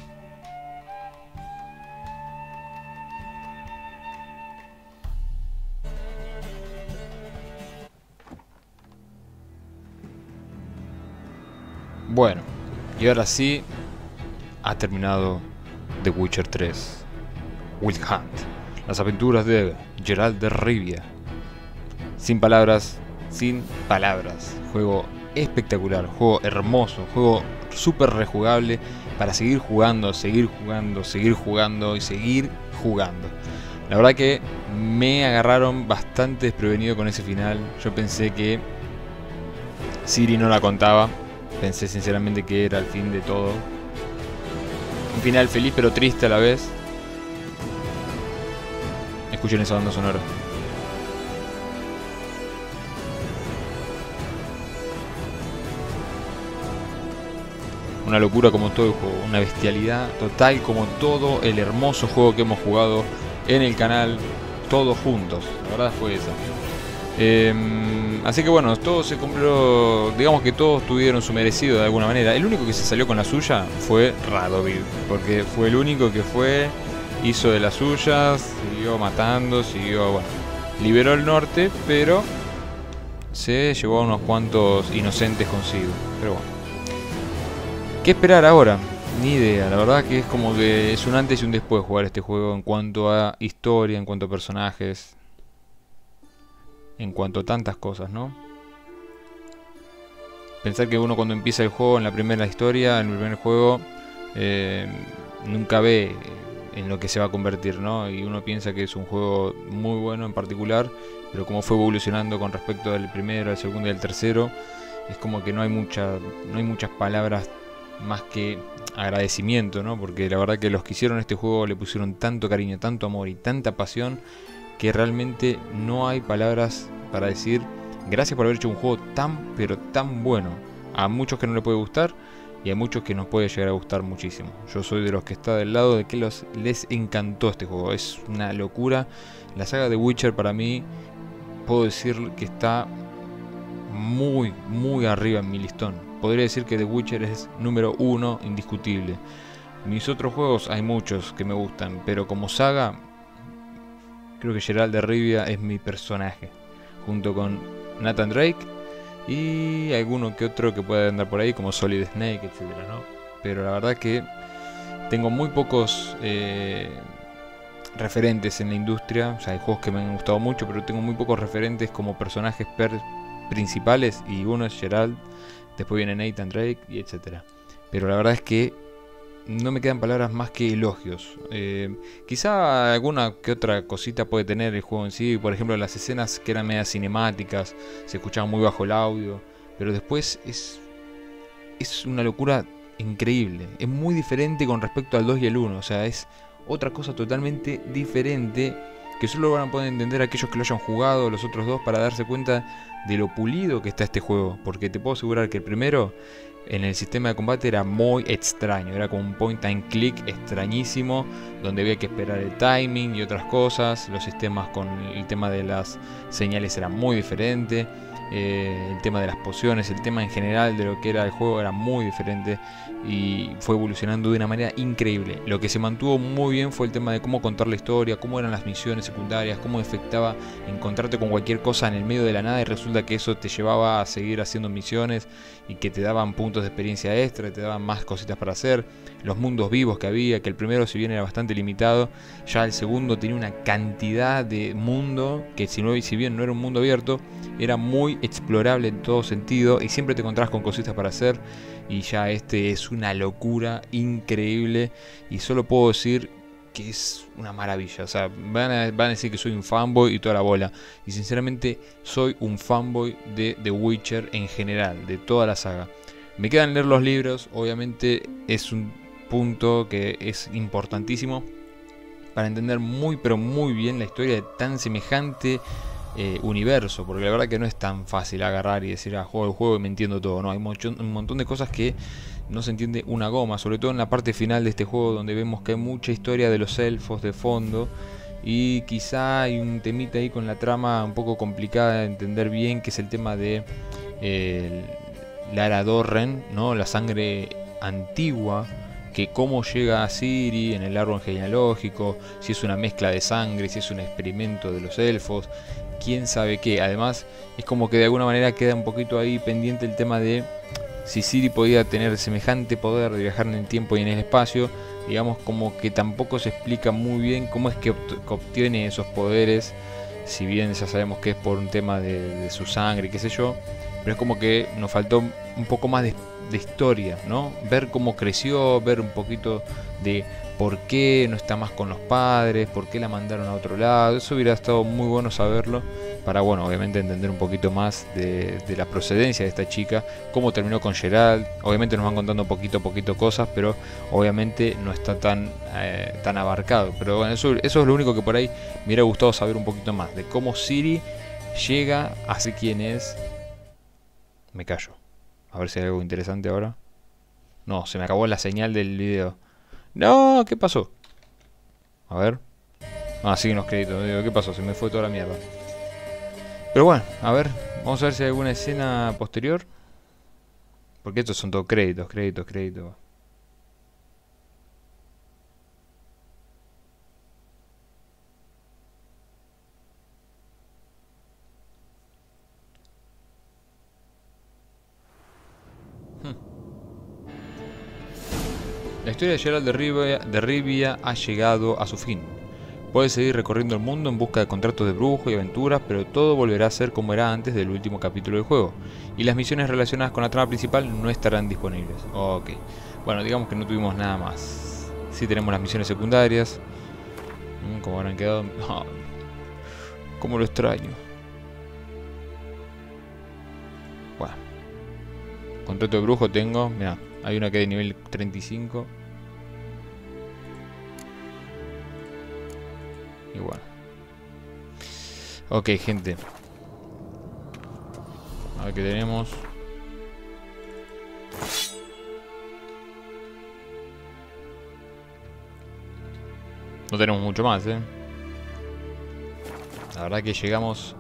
A: Bueno, y ahora sí ha terminado The Witcher tres, Wild Hunt, las aventuras de Geralt de Rivia. Sin palabras, sin palabras. Juego espectacular, juego hermoso, juego súper rejugable para seguir jugando, seguir jugando, seguir jugando y seguir jugando. La verdad que me agarraron bastante desprevenido con ese final. Yo pensé que Ciri no la contaba. Pensé sinceramente que era el fin de todo. Un final feliz pero triste a la vez. Escuchen esa banda sonora. Una locura como todo el juego. Una bestialidad total como todo el hermoso juego que hemos jugado en el canal. Todos juntos. La verdad fue esa. Eh, así que bueno, todo se cumplió. Digamos que todos tuvieron su merecido de alguna manera. El único que se salió con la suya fue Radovid, porque fue el único que fue, hizo de las suyas, siguió matando, siguió, bueno, liberó el norte, pero se llevó a unos cuantos inocentes consigo. Pero bueno, ¿qué esperar ahora? Ni idea, la verdad que es como que es un antes y un después jugar este juego en cuanto a historia, en cuanto a personajes, en cuanto a tantas cosas, ¿no? Pensar que uno cuando empieza el juego, en la primera historia, en el primer juego, eh, nunca ve en lo que se va a convertir, ¿no? Y uno piensa que es un juego muy bueno en particular, pero como fue evolucionando con respecto al primero, al segundo y al tercero, es como que no hay mucha, no hay muchas palabras más que agradecimiento, ¿no? Porque la verdad que los que hicieron este juego le pusieron tanto cariño, tanto amor y tanta pasión que realmente no hay palabras para decir gracias por haber hecho un juego tan pero tan bueno. A muchos que no les puede gustar y a muchos que nos puede llegar a gustar muchísimo. Yo soy de los que está del lado de que los, les encantó este juego. Es una locura. La saga de Witcher para mí puedo decir que está muy muy arriba en mi listón. Podría decir que The Witcher es número uno indiscutible. Mis otros juegos hay muchos que me gustan, pero como saga creo que Geralt de Rivia es mi personaje, junto con Nathan Drake y alguno que otro que pueda andar por ahí como Solid Snake, etcétera, ¿no? Pero la verdad que tengo muy pocos eh, referentes en la industria. O sea, hay juegos que me han gustado mucho, pero tengo muy pocos referentes como personajes per principales, y uno es Geralt, después viene Nathan Drake y etcétera. Pero la verdad es que no me quedan palabras más que elogios. Eh, quizá alguna que otra cosita puede tener el juego en sí. Por ejemplo, las escenas que eran medias cinemáticas, se escuchaba muy bajo el audio. Pero después es, es una locura increíble. Es muy diferente con respecto al dos y el uno. O sea, es otra cosa totalmente diferente, que solo van a poder entender aquellos que lo hayan jugado, los otros dos, para darse cuenta de lo pulido que está este juego. Porque te puedo asegurar que el primero, en el sistema de combate, era muy extraño. Era como un point and click extrañísimo, donde había que esperar el timing y otras cosas. Los sistemas con el tema de las señales era muy diferente. Eh, el tema de las pociones, el tema en general de lo que era el juego era muy diferente, y fue evolucionando de una manera increíble. Lo que se mantuvo muy bien fue el tema de cómo contar la historia, cómo eran las misiones secundarias, cómo afectaba encontrarte con cualquier cosa en el medio de la nada y resulta que eso te llevaba a seguir haciendo misiones y que te daban puntos de experiencia extra, te daban más cositas para hacer. Los mundos vivos que había, que el primero, si bien era bastante limitado, ya el segundo tenía una cantidad de mundo que, si, no, si bien no era un mundo abierto, era muy explorable en todo sentido y siempre te encontrabas con cositas para hacer. Y ya este es una locura increíble, y solo puedo decir que es una maravilla. O sea, van a, van a decir que soy un fanboy y toda la bola, y sinceramente soy un fanboy de The Witcher en general, de toda la saga. Me quedan leer los libros, obviamente es un punto que es importantísimo para entender muy pero muy bien la historia de tan semejante Eh, universo, porque la verdad que no es tan fácil agarrar y decir, ah, juego el juego y me entiendo todo. No, hay mucho, un montón de cosas que no se entiende una goma, sobre todo en la parte final de este juego, donde vemos que hay mucha historia de los elfos de fondo, y quizá hay un temita ahí con la trama un poco complicada de entender bien, que es el tema de eh, Lara Dorren, ¿no? La sangre antigua, que cómo llega a Ciri en el árbol genealógico, si es una mezcla de sangre, si es un experimento de los elfos, quién sabe qué. Además, es como que de alguna manera queda un poquito ahí pendiente el tema de si Ciri podía tener semejante poder de viajar en el tiempo y en el espacio. Digamos, como que tampoco se explica muy bien cómo es que obtiene esos poderes, si bien ya sabemos que es por un tema de, de su sangre, qué sé yo, pero es como que nos faltó un poco más de, de historia, ¿no? Ver cómo creció, ver un poquito de por qué no está más con los padres, por qué la mandaron a otro lado. Eso hubiera estado muy bueno saberlo, para, bueno, obviamente entender un poquito más de, de la procedencia de esta chica, cómo terminó con Geralt. Obviamente nos van contando poquito a poquito cosas, pero obviamente no está tan, eh, tan abarcado. Pero bueno, eso, eso es lo único que por ahí me hubiera gustado saber un poquito más, de cómo Ciri llega a ser quien es. Me callo, a ver si hay algo interesante ahora. No, se me acabó la señal del video. No, ¿qué pasó? A ver. Ah, siguen los créditos. Digo, ¿qué pasó? Se me fue toda la mierda. Pero bueno, a ver. Vamos a ver si hay alguna escena posterior. Porque estos son todos créditos, créditos, créditos. La historia de Geralt de Rivia, de Rivia ha llegado a su fin. Puedes seguir recorriendo el mundo en busca de contratos de brujo y aventuras, pero todo volverá a ser como era antes del último capítulo del juego. Y las misiones relacionadas con la trama principal no estarán disponibles. Ok. Bueno, digamos que no tuvimos nada más. Sí tenemos las misiones secundarias. ¿Cómo habrán quedado? Oh, ¿cómo lo extraño? Bueno. Contrato de brujo tengo. Mira, hay una que es de nivel treinta y cinco. Igual. Ok, gente. A ver qué tenemos. No tenemos mucho más, eh. La verdad que llegamos...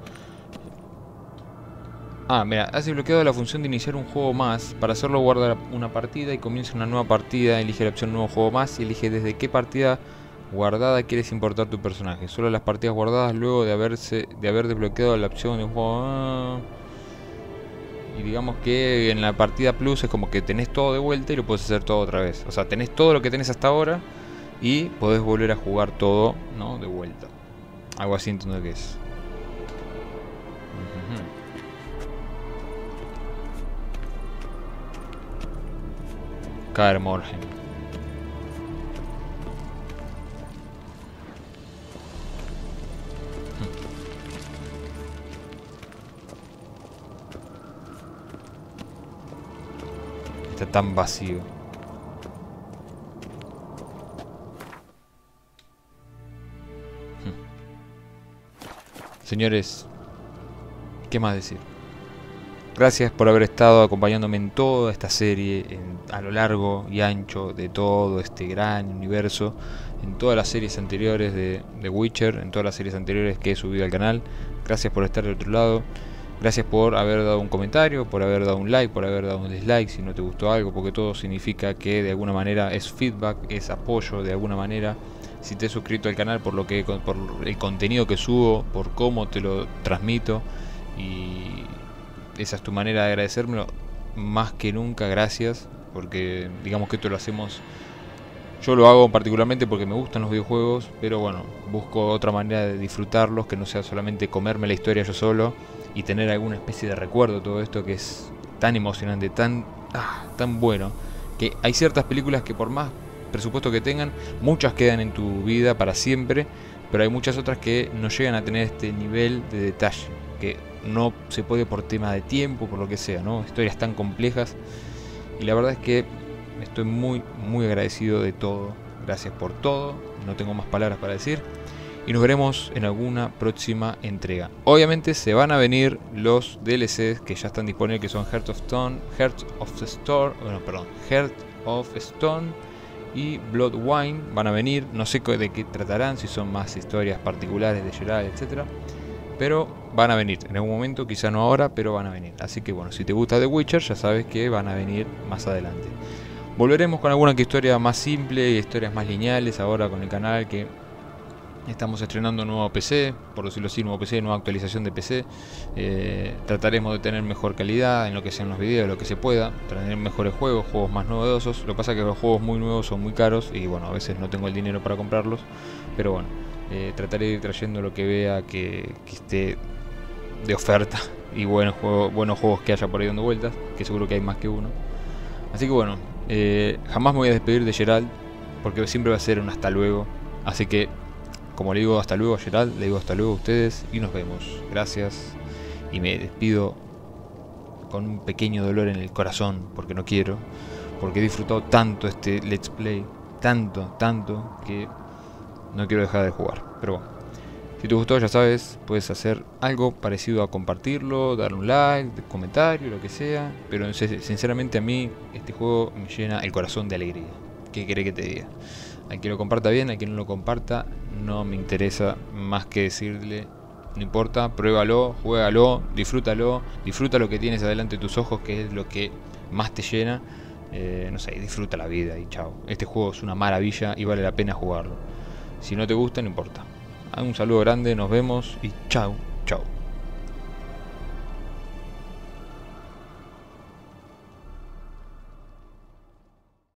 A: Ah, mira, hace bloqueado la función de iniciar un juego más. Para hacerlo guarda una partida y comienza una nueva partida. Elige la opción nuevo juego más y elige desde qué partida guardada quieres importar tu personaje. Solo las partidas guardadas luego de haberse de haber desbloqueado la opción de un juego. Y digamos que en la partida plus es como que tenés todo de vuelta y lo podés hacer todo otra vez. O sea, tenés todo lo que tenés hasta ahora y podés volver a jugar todo, ¿no? De vuelta. Algo así entiendo que es. Kaer Morhen. Está tan vacío. Señores, ¿qué más decir? Gracias por haber estado acompañándome en toda esta serie, en, a lo largo y ancho de todo este gran universo, en todas las series anteriores de, de Witcher, en todas las series anteriores que he subido al canal. Gracias por estar del otro lado. Gracias por haber dado un comentario, por haber dado un like, por haber dado un dislike si no te gustó algo, porque todo significa que de alguna manera es feedback, es apoyo de alguna manera. Si te has suscrito al canal por lo que por el contenido que subo, por cómo te lo transmito, y esa es tu manera de agradecérmelo, más que nunca gracias, porque digamos que esto lo hacemos, yo lo hago particularmente porque me gustan los videojuegos, pero bueno, busco otra manera de disfrutarlos, que no sea solamente comerme la historia yo solo y tener alguna especie de recuerdo de todo esto que es tan emocionante, tan, ah, tan bueno, que hay ciertas películas que por más presupuesto que tengan, muchas quedan en tu vida para siempre, pero hay muchas otras que no llegan a tener este nivel de detalle, que no se puede por tema de tiempo, por lo que sea, ¿no? Historias tan complejas, y la verdad es que estoy muy, muy agradecido de todo. Gracias por todo, no tengo más palabras para decir, y nos veremos en alguna próxima entrega. Obviamente se van a venir los D L Cs que ya están disponibles, que son Heart of Stone, Heart of the Storm, bueno, perdón, Heart of Stone y Blood Wine van a venir. No sé de qué tratarán, si son más historias particulares de Geralt, etcétera, pero van a venir en algún momento, quizá no ahora, pero van a venir. Así que bueno, si te gusta The Witcher, ya sabes que van a venir más adelante. Volveremos con alguna historia más simple y historias más lineales ahora con el canal, que estamos estrenando un nuevo P C, por decirlo así, nuevo P C, nueva actualización de P C. Eh, trataremos de tener mejor calidad en lo que sean los videos, lo que se pueda, tener mejores juegos, juegos más novedosos. Lo que pasa es que los juegos muy nuevos son muy caros y bueno, a veces no tengo el dinero para comprarlos, pero bueno, eh, trataré de ir trayendo lo que vea que, que esté de oferta y buenos juegos, buenos juegos que haya por ahí dando vueltas, que seguro que hay más que uno. Así que bueno, eh, jamás me voy a despedir de Geralt, porque siempre va a ser un hasta luego. Así que, como le digo hasta luego a Geralt, le digo hasta luego a ustedes y nos vemos. Gracias, y me despido con un pequeño dolor en el corazón, porque no quiero, porque he disfrutado tanto este Let's Play, tanto, tanto, que no quiero dejar de jugar. Pero bueno, si te gustó, ya sabes, puedes hacer algo parecido a compartirlo, darle un like, comentario, lo que sea. Pero sinceramente a mí este juego me llena el corazón de alegría. ¿Qué querés que te diga? A quien lo comparta bien, a quien no lo comparta, no me interesa más que decirle, no importa, pruébalo, juégalo, disfrútalo, disfruta lo que tienes adelante de tus ojos, que es lo que más te llena. Eh, no sé, disfruta la vida y chao. Este juego es una maravilla y vale la pena jugarlo. Si no te gusta, no importa. Un saludo grande, nos vemos y chao, chao.